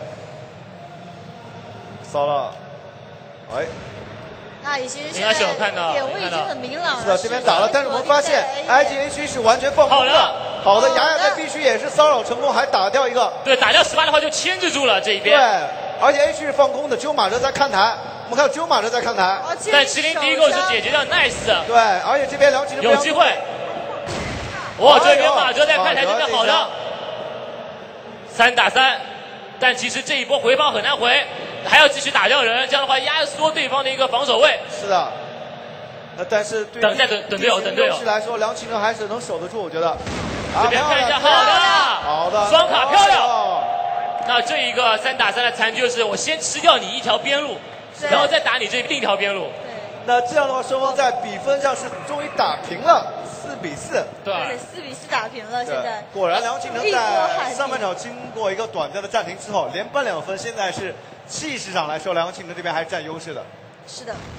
骚了，哎。 那已经现在点位已经很明朗了。 是的，这边打了，但是我们发现 I G A 区是完全放空的。好的，雅雅在 B 区也是骚扰成功，还打掉一个。 对，打掉十八的话就牵制住了这一边。 对，而且 A 区是放空的，鸠马哲在看台。我们看到鸠马哲在看台。 但麒麟第一个是解决掉 nice。 对，而且这边辽青有机会。哇，这边马哲在看台真的好的。三打三，但其实这一波回防很难回。还要继续打掉人，这样的话压缩对方的一个防守位。 是的，那但是对等待等等队友，等队友来说，辽青城还是能守得住，我觉得。 这边看一下，好的， 好的， 双卡漂亮。那这一个三打三的残局就是我先吃掉你一条边路，然后再打你这另一条边路。 那这样的话，双方在比分上是终于打平了，四比四。 对， 四比四打平了，现在。 果然，辽青城在上半场经过一个短暂的暂停之后，连扳两分，现在是气势上来说，辽青城这边还是占优势的。 是的。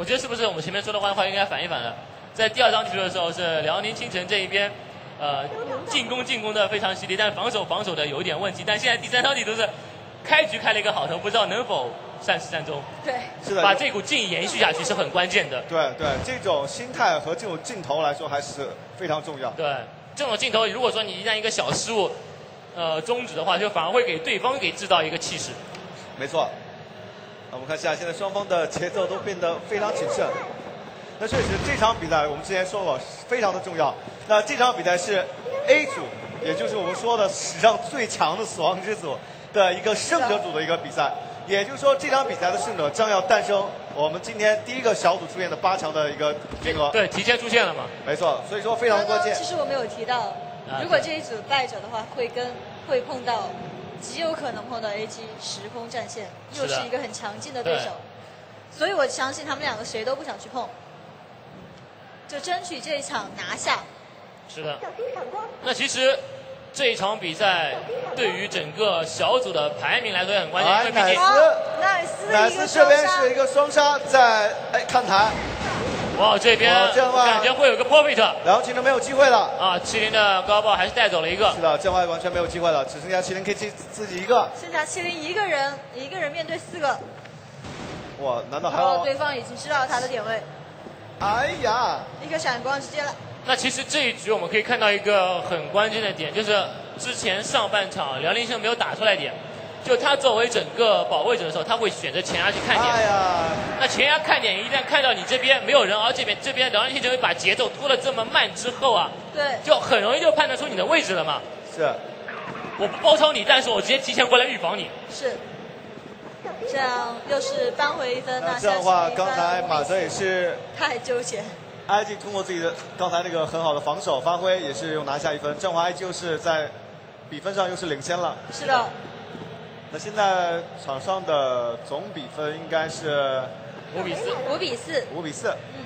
我觉得是不是我们前面说的话话应该反一反了？在第二张地图的时候是辽宁青城这一边，呃，进攻进攻的非常犀利，但防守防守的有一点问题。但现在第三张地图是开局开了一个好头，不知道能否善始善终。 对， 是的， 把这股劲延续下去是很关键的。 对对，这种心态和这种劲头来说还是非常重要。 对，这种劲头，如果说你一旦一个小失误，呃，终止的话，就反而会给对方给制造一个气势。 没错。那我们看一下，现在双方的节奏都变得非常谨慎。那确实，这场比赛我们之前说过，非常的重要。那这场比赛是 A 组，也就是我们说的史上最强的死亡之组的一个胜者组的一个比赛。也就是说，这场比赛的胜者将要诞生我们今天第一个小组出现的八强的一个名额。 对，提前出现了嘛？ 没错，所以说非常关键。 其实我没有提到，如果这一组败者的话，会跟会碰到，极有可能碰到 A G 时空战线，又是一个很强劲的对手。所以我相信他们两个谁都不想去碰，就争取这一场拿下。 是的。那其实这一场比赛对于整个小组的排名来说也很关键，因为毕竟奈斯奈斯这边是一个双杀，在哎看台。 哇，这边感觉会有个 profit， 然后青城没有机会了啊！麒麟的高爆还是带走了一个。 是的，这外完全没有机会了，只剩下麒麟 K 七自己一个。 剩下麒麟一个人，一个人面对四个。 哇，难道还要？ 对方已经知道他的点位。 哎呀！ 一个闪光直接了。 那其实这一局我们可以看到一个很关键的点，就是之前上半场辽宁星没有打出来点，就他作为整个保卫者的时候，他会选择前压去看点。 哎呀！ 那前压看点一旦看到你这边没有人，而这边这边辽宁星就会把节奏拖得这么慢之后啊， 对， 就很容易就判断出你的位置了嘛。 是。 我不包抄你，但是我直接提前过来预防你。 是。这样又是扳回一分， 那这样的话，刚才马哲也是太纠结。 I G 通过自己的刚才那个很好的防守发挥，也是又拿下一分。这样的话 I G 又是在比分上又是领先了。 是的。 那现在场上的总比分应该是五比四。 五比四。 五比四。 嗯。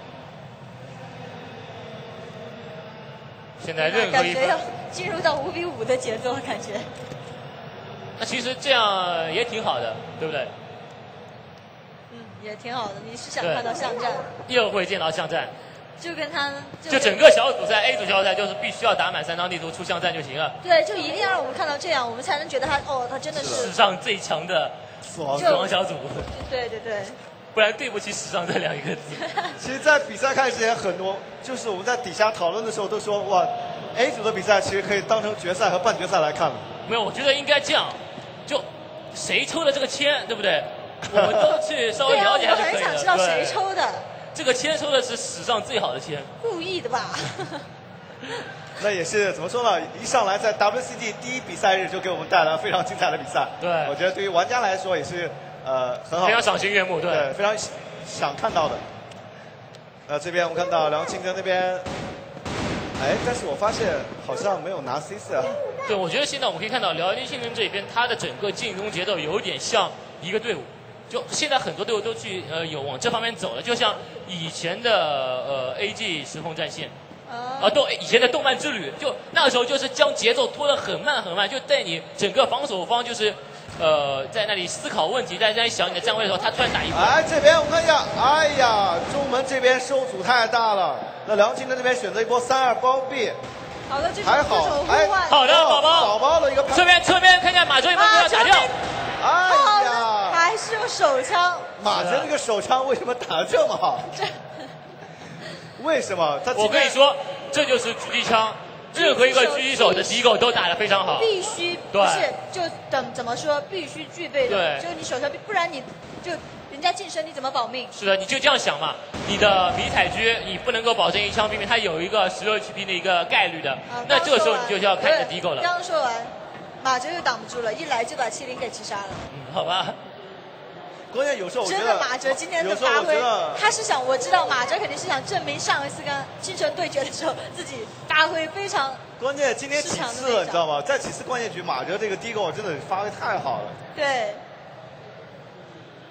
现在任何一分。 感觉要进入到五比五的节奏，感觉。 那其实这样也挺好的，对不对？ 嗯，也挺好的。你是想看到巷战？ 又会见到巷战。 就跟他就, 就整个小组赛 A 组小组赛就是必须要打满三张地图出巷战就行了。 对，就一定要让我们看到这样，我们才能觉得他哦，他真的是史上最强的死亡死亡小组。 对对对。 不然对不起史上这两个字。 其实，在比赛开始前很多，就是我们在底下讨论的时候都说，哇 ，A 组的比赛其实可以当成决赛和半决赛来看了。 没有，我觉得应该这样，就谁抽的这个签，对不对？我们都去稍微了解还是可以的。 对啊，我很想知道谁抽的。 这个签抽的是史上最好的签。 故意的吧？ 那也是怎么说呢？一上来在 W C G 第一比赛日就给我们带来了非常精彩的比赛。 对， 我觉得对于玩家来说也是呃很好， 非常赏心悦目，对， 对，非常想看到的。那这边我们看到辽宁青城那边，哎，但是我发现好像没有拿 C 四啊。 对，我觉得现在我们可以看到辽宁青城这边，它的整个进攻节奏有点像一个队伍。就现在很多队伍都去呃有往这方面走了，就像以前的呃 A G 时空战线，啊，都以前的动漫之旅，就那个时候就是将节奏拖得很慢很慢，就带你整个防守方就是呃在那里思考问题，在那里想你的站位的时候，他突然打一波。 哎，这边我看一下，哎呀，中门这边受阻太大了。那辽宁青城这边选择一波三二包庇。 好的，这还好，哎， 好的，宝宝， 宝宝的一个侧边侧边看看马哲有没有要打掉。 哎呀， 还是用手枪。 马哲这个手枪为什么打得这么好？为什么？他我跟你说，这就是狙击枪，任何一个狙击手的敌狗都打得非常好。 必须不是就等怎么说，必须具备的，就是你手枪，不然你就人家近身你怎么保命？ 是的，你就这样想嘛。你的迷彩狙你不能够保证一枪毙命，它有一个十六 H P 的一个概率的。 啊、 那这个时候你就要看你的敌狗了。 刚说完，马哲又挡不住了，一来就把麒麟给击杀了。 嗯，好吧。 关键有时候我觉得， 真的马哲今天的发挥，他是想，我知道马哲肯定是想证明上一次跟青城对决的时候自己发挥非常。 关键今天几次你知道吗？在几次关键局，马哲这个低狗真的发挥太好了。 对。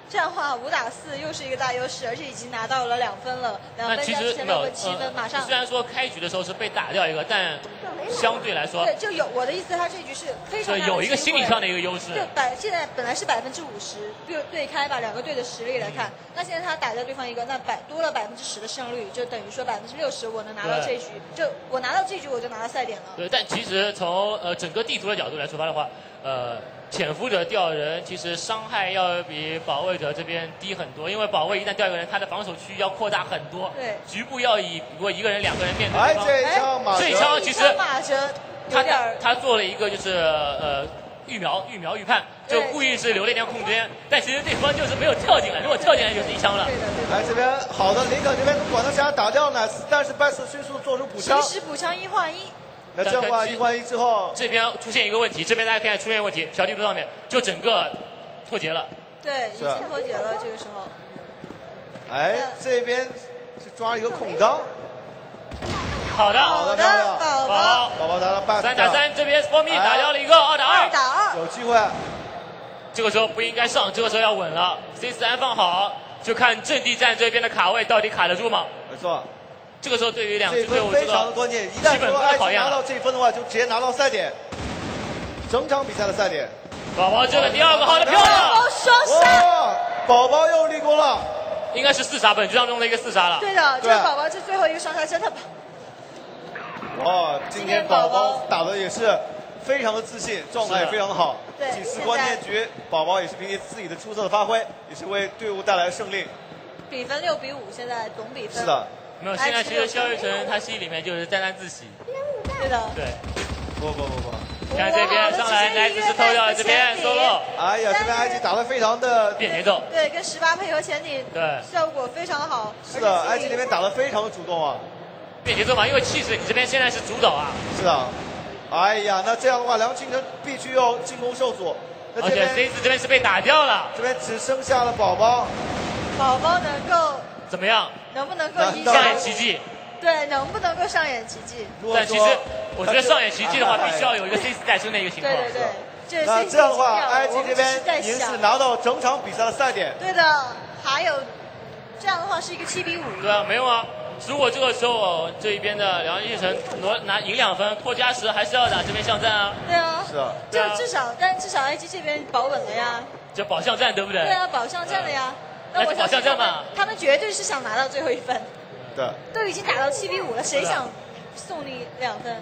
这样的话五打四又是一个大优势，而且已经拿到了两分了，两分加之前六分七分，马上。 虽然说开局的时候是被打掉一个，但相对来说， 对，就有我的意思，他这局是非常有一个心理上的一个优势。 对，百现在本来是百分之五十对对开吧，两个队的实力来看，那现在他打掉对方一个，那百多了百分之十的胜率，就等于说百分之六十我能拿到这一局，就我拿到这一局我就拿到赛点了。 对，但其实从呃整个地图的角度来出发的话，呃。潜伏者掉人，其实伤害要比保卫者这边低很多，因为保卫一旦掉一个人，他的防守区域要扩大很多。 对， 局部要以如果一个人、两个人面对对方。 这一枪马哲， 这一枪其实马哲他他做了一个就是呃预瞄、预瞄、预判，就故意是留了一点空间，但其实对方就是没有跳进来，如果跳进来就是一枪了。 对的，对的。 来这边好的，林肯这边管道下打掉奶斯，但是拜斯迅速做出补枪。 及时补枪一换一。 那这样的话，一换一之后， 这边出现一个问题，这边大家看出现问题，小地图上面就整个脱节了。 对，已经脱节了，这个时候。 哎，这边是抓了一个空当。 好的， 好的， 宝宝， 宝宝拿了半三打三，这边蜂蜜打掉了一个，二打二， 二打二， 有机会。 这个时候不应该上，这个时候要稳了 ，C 四安放好，就看阵地战这边的卡位到底卡得住吗？ 没错。 这个时候对于两支队伍非常的关键，一旦说埃及拿到这一分的话，就直接拿到赛点，整场比赛的赛点。 宝宝这个第二个好的漂亮， 宝宝双杀， 宝宝又立功了， 应该是四杀，本局当中的一个四杀了。 对的，这个宝宝这最后一个双杀真的。 哇，今天宝宝打的也是非常的自信，状态也非常好。 对， 几次关键局，宝宝也是凭借自己的出色的发挥，也是为队伍带来胜利。 比分六比五，现在总比分。 是的。 没有，现在其实肖玉成他心里面就是沾沾自喜。 对的。 对。 不不不不。 看这边上来，奈斯是偷掉了这边 solo。 哎呀，这边埃及打得非常的变节奏。 对，跟十八配合前顶， 对， 效果非常好。 是的，埃及那边打得非常的主动啊。 变节奏嘛，因为气势你这边现在是主导啊。 是的。哎呀，那这样的话，梁清晨必须要进攻受阻。 而且 C 四这边是被打掉了。 这边只剩下了宝宝。 宝宝能够。 怎么样？ 能不能够上演奇迹？ 对，能不能够上演奇迹？ 但其实我觉得上演奇迹的话，必须要有一个 C 四带身的一个情况。 对对对， 那这样的话，埃及这边已经是拿到整场比赛的赛点。 对的，还有这样的话是一个七比五。 对啊，没有啊。如果这个时候这一边的梁奕晨挪拿赢两分拖加时，还是要打这边巷战啊。 对啊。 是啊。 就至少，但至少埃及这边保稳了呀。 就保巷战对不对？ 对啊，保巷战了呀。 那我保巷战嘛， 他们绝对是想拿到最后一分。 对。 都已经打到七比五了，谁想送你两分？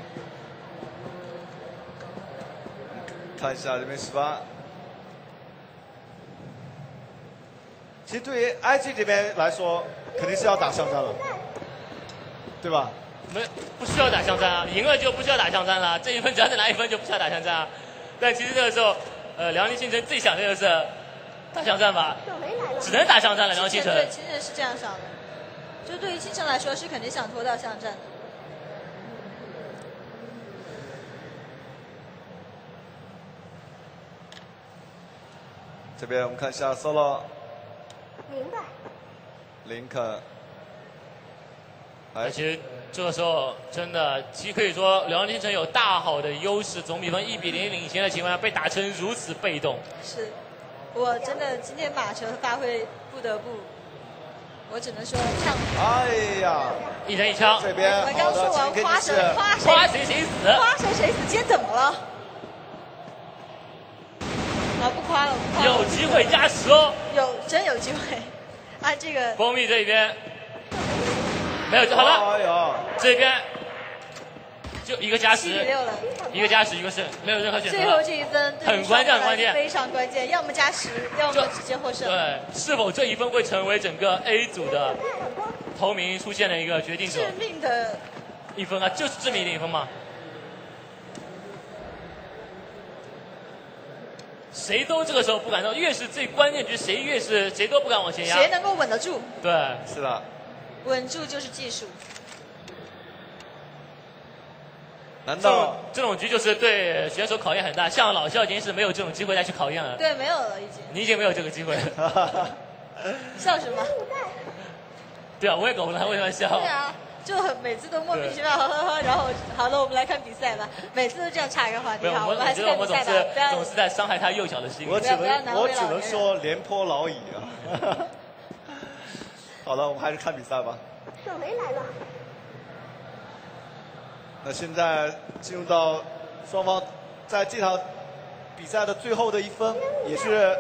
看一下这边十八。其实对于 I G 这边来说，肯定是要打巷战了，对吧？ 没不需要打巷战啊，赢了就不需要打巷战了，这一分只要再拿一分就不需要打巷战啊。但其实这个时候，呃，梁立新城最想的就是打巷战吧，只能打巷战了。梁新城对，其实是这样想的，就对于新城来说是肯定想拖到巷战的。 这边我们看一下 solo。 明白。 林肯。 而且这个时候真的，其实可以说辽宁城有大好的优势，总比分一比零领先的情况下被打成如此被动。 是，我真的今天马球的发挥不得不，我只能说唱。 哎呀， 一人一枪。 这边我刚说完夸谁夸谁夸谁谁死， 夸谁谁死，今天怎么了？啊，不夸了，不夸了。 有机会加时哦。 有，真有机会。按这个。 蜂蜜这边。没有，好了， 哎呦， 这边就一个加时， 一个加时，一个胜，没有任何选择。 最后这一分很关键，很关键， 非常关键，要么加时，要么直接获胜。 对，是否这一分会成为整个 A 组的头名出现的一个决定者？ 致命的一分啊，就是致命的一分嘛。谁都这个时候不敢动，越是最关键局，谁越是谁都不敢往前压。 谁能够稳得住？ 对， 是的。 稳住就是技术。 难道这种局就是对选手考验很大？像老肖已经是没有这种机会再去考验了。 对，没有了已经。 你已经没有这个机会了。 笑什么？ 对啊，我也搞不懂他为什么笑。 对啊， 就很每次都莫名其妙，呵呵呵。然后好了，我们来看比赛吧。每次都这样岔一个话题。好，我们还是看比赛吧。 不要总是在伤害他幼小的心。 我只能我只能说廉颇老矣啊。好了，我们还是看比赛吧。 小雷来了。 那现在进入到双方在这场比赛的最后的一分，也是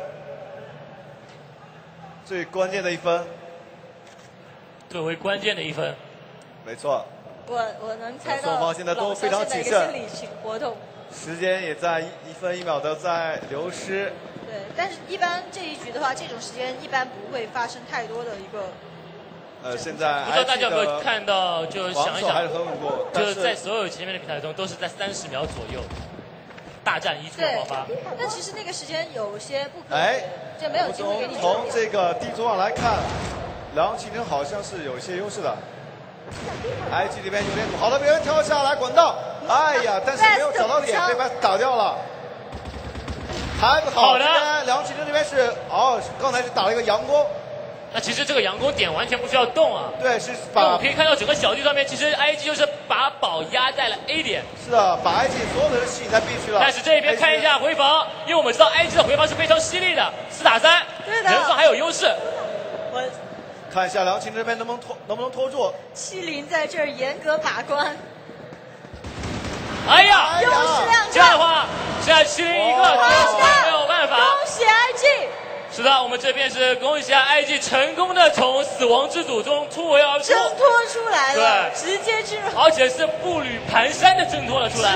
最关键的一分。 最为关键的一分。 没错。 我我能猜到。 双方现在都非常谨慎。 心理活动。 时间也在一分一秒的在流失。 对，但是一般这一局的话，这种时间一般不会发生太多的一个。 呃，现在不知道大家有没有看到，就想一想，就是在所有前面的比赛中都是在三十秒左右，大战一触爆发。 但其实那个时间有些不可， 哎， 就没有机会给你。 从这个地图上来看，梁启成好像是有一些优势的。I G 这边有点堵，好了，别人跳下来滚道，哎呀，但是没有找到点，被把打掉了。还不好，这边梁启成这边是哦，刚才是打了一个佯攻。 那其实这个佯攻点完全不需要动啊。 对，是把。 我们可以看到整个小地上面，其实 I G 就是把宝压在了 A 点。 是的，把 I G 所有的人吸引在 B 区了。 但是这边看一下回防，因为我们知道 I G 的回防是非常犀利的，四打三， 对的， 人数还有优势。 我看一下梁琴这边能不能拖，能不能拖住。 七零在这儿严格把关。 哎呀， 优势量这样的话，现在七零一个，没有办法。 恭喜 I G。 是的，我们这边是恭喜 I G 成功的从死亡之组中突围而出， 挣脱出来了， 对， 直接进入， 而且是步履蹒跚的挣脱了出来。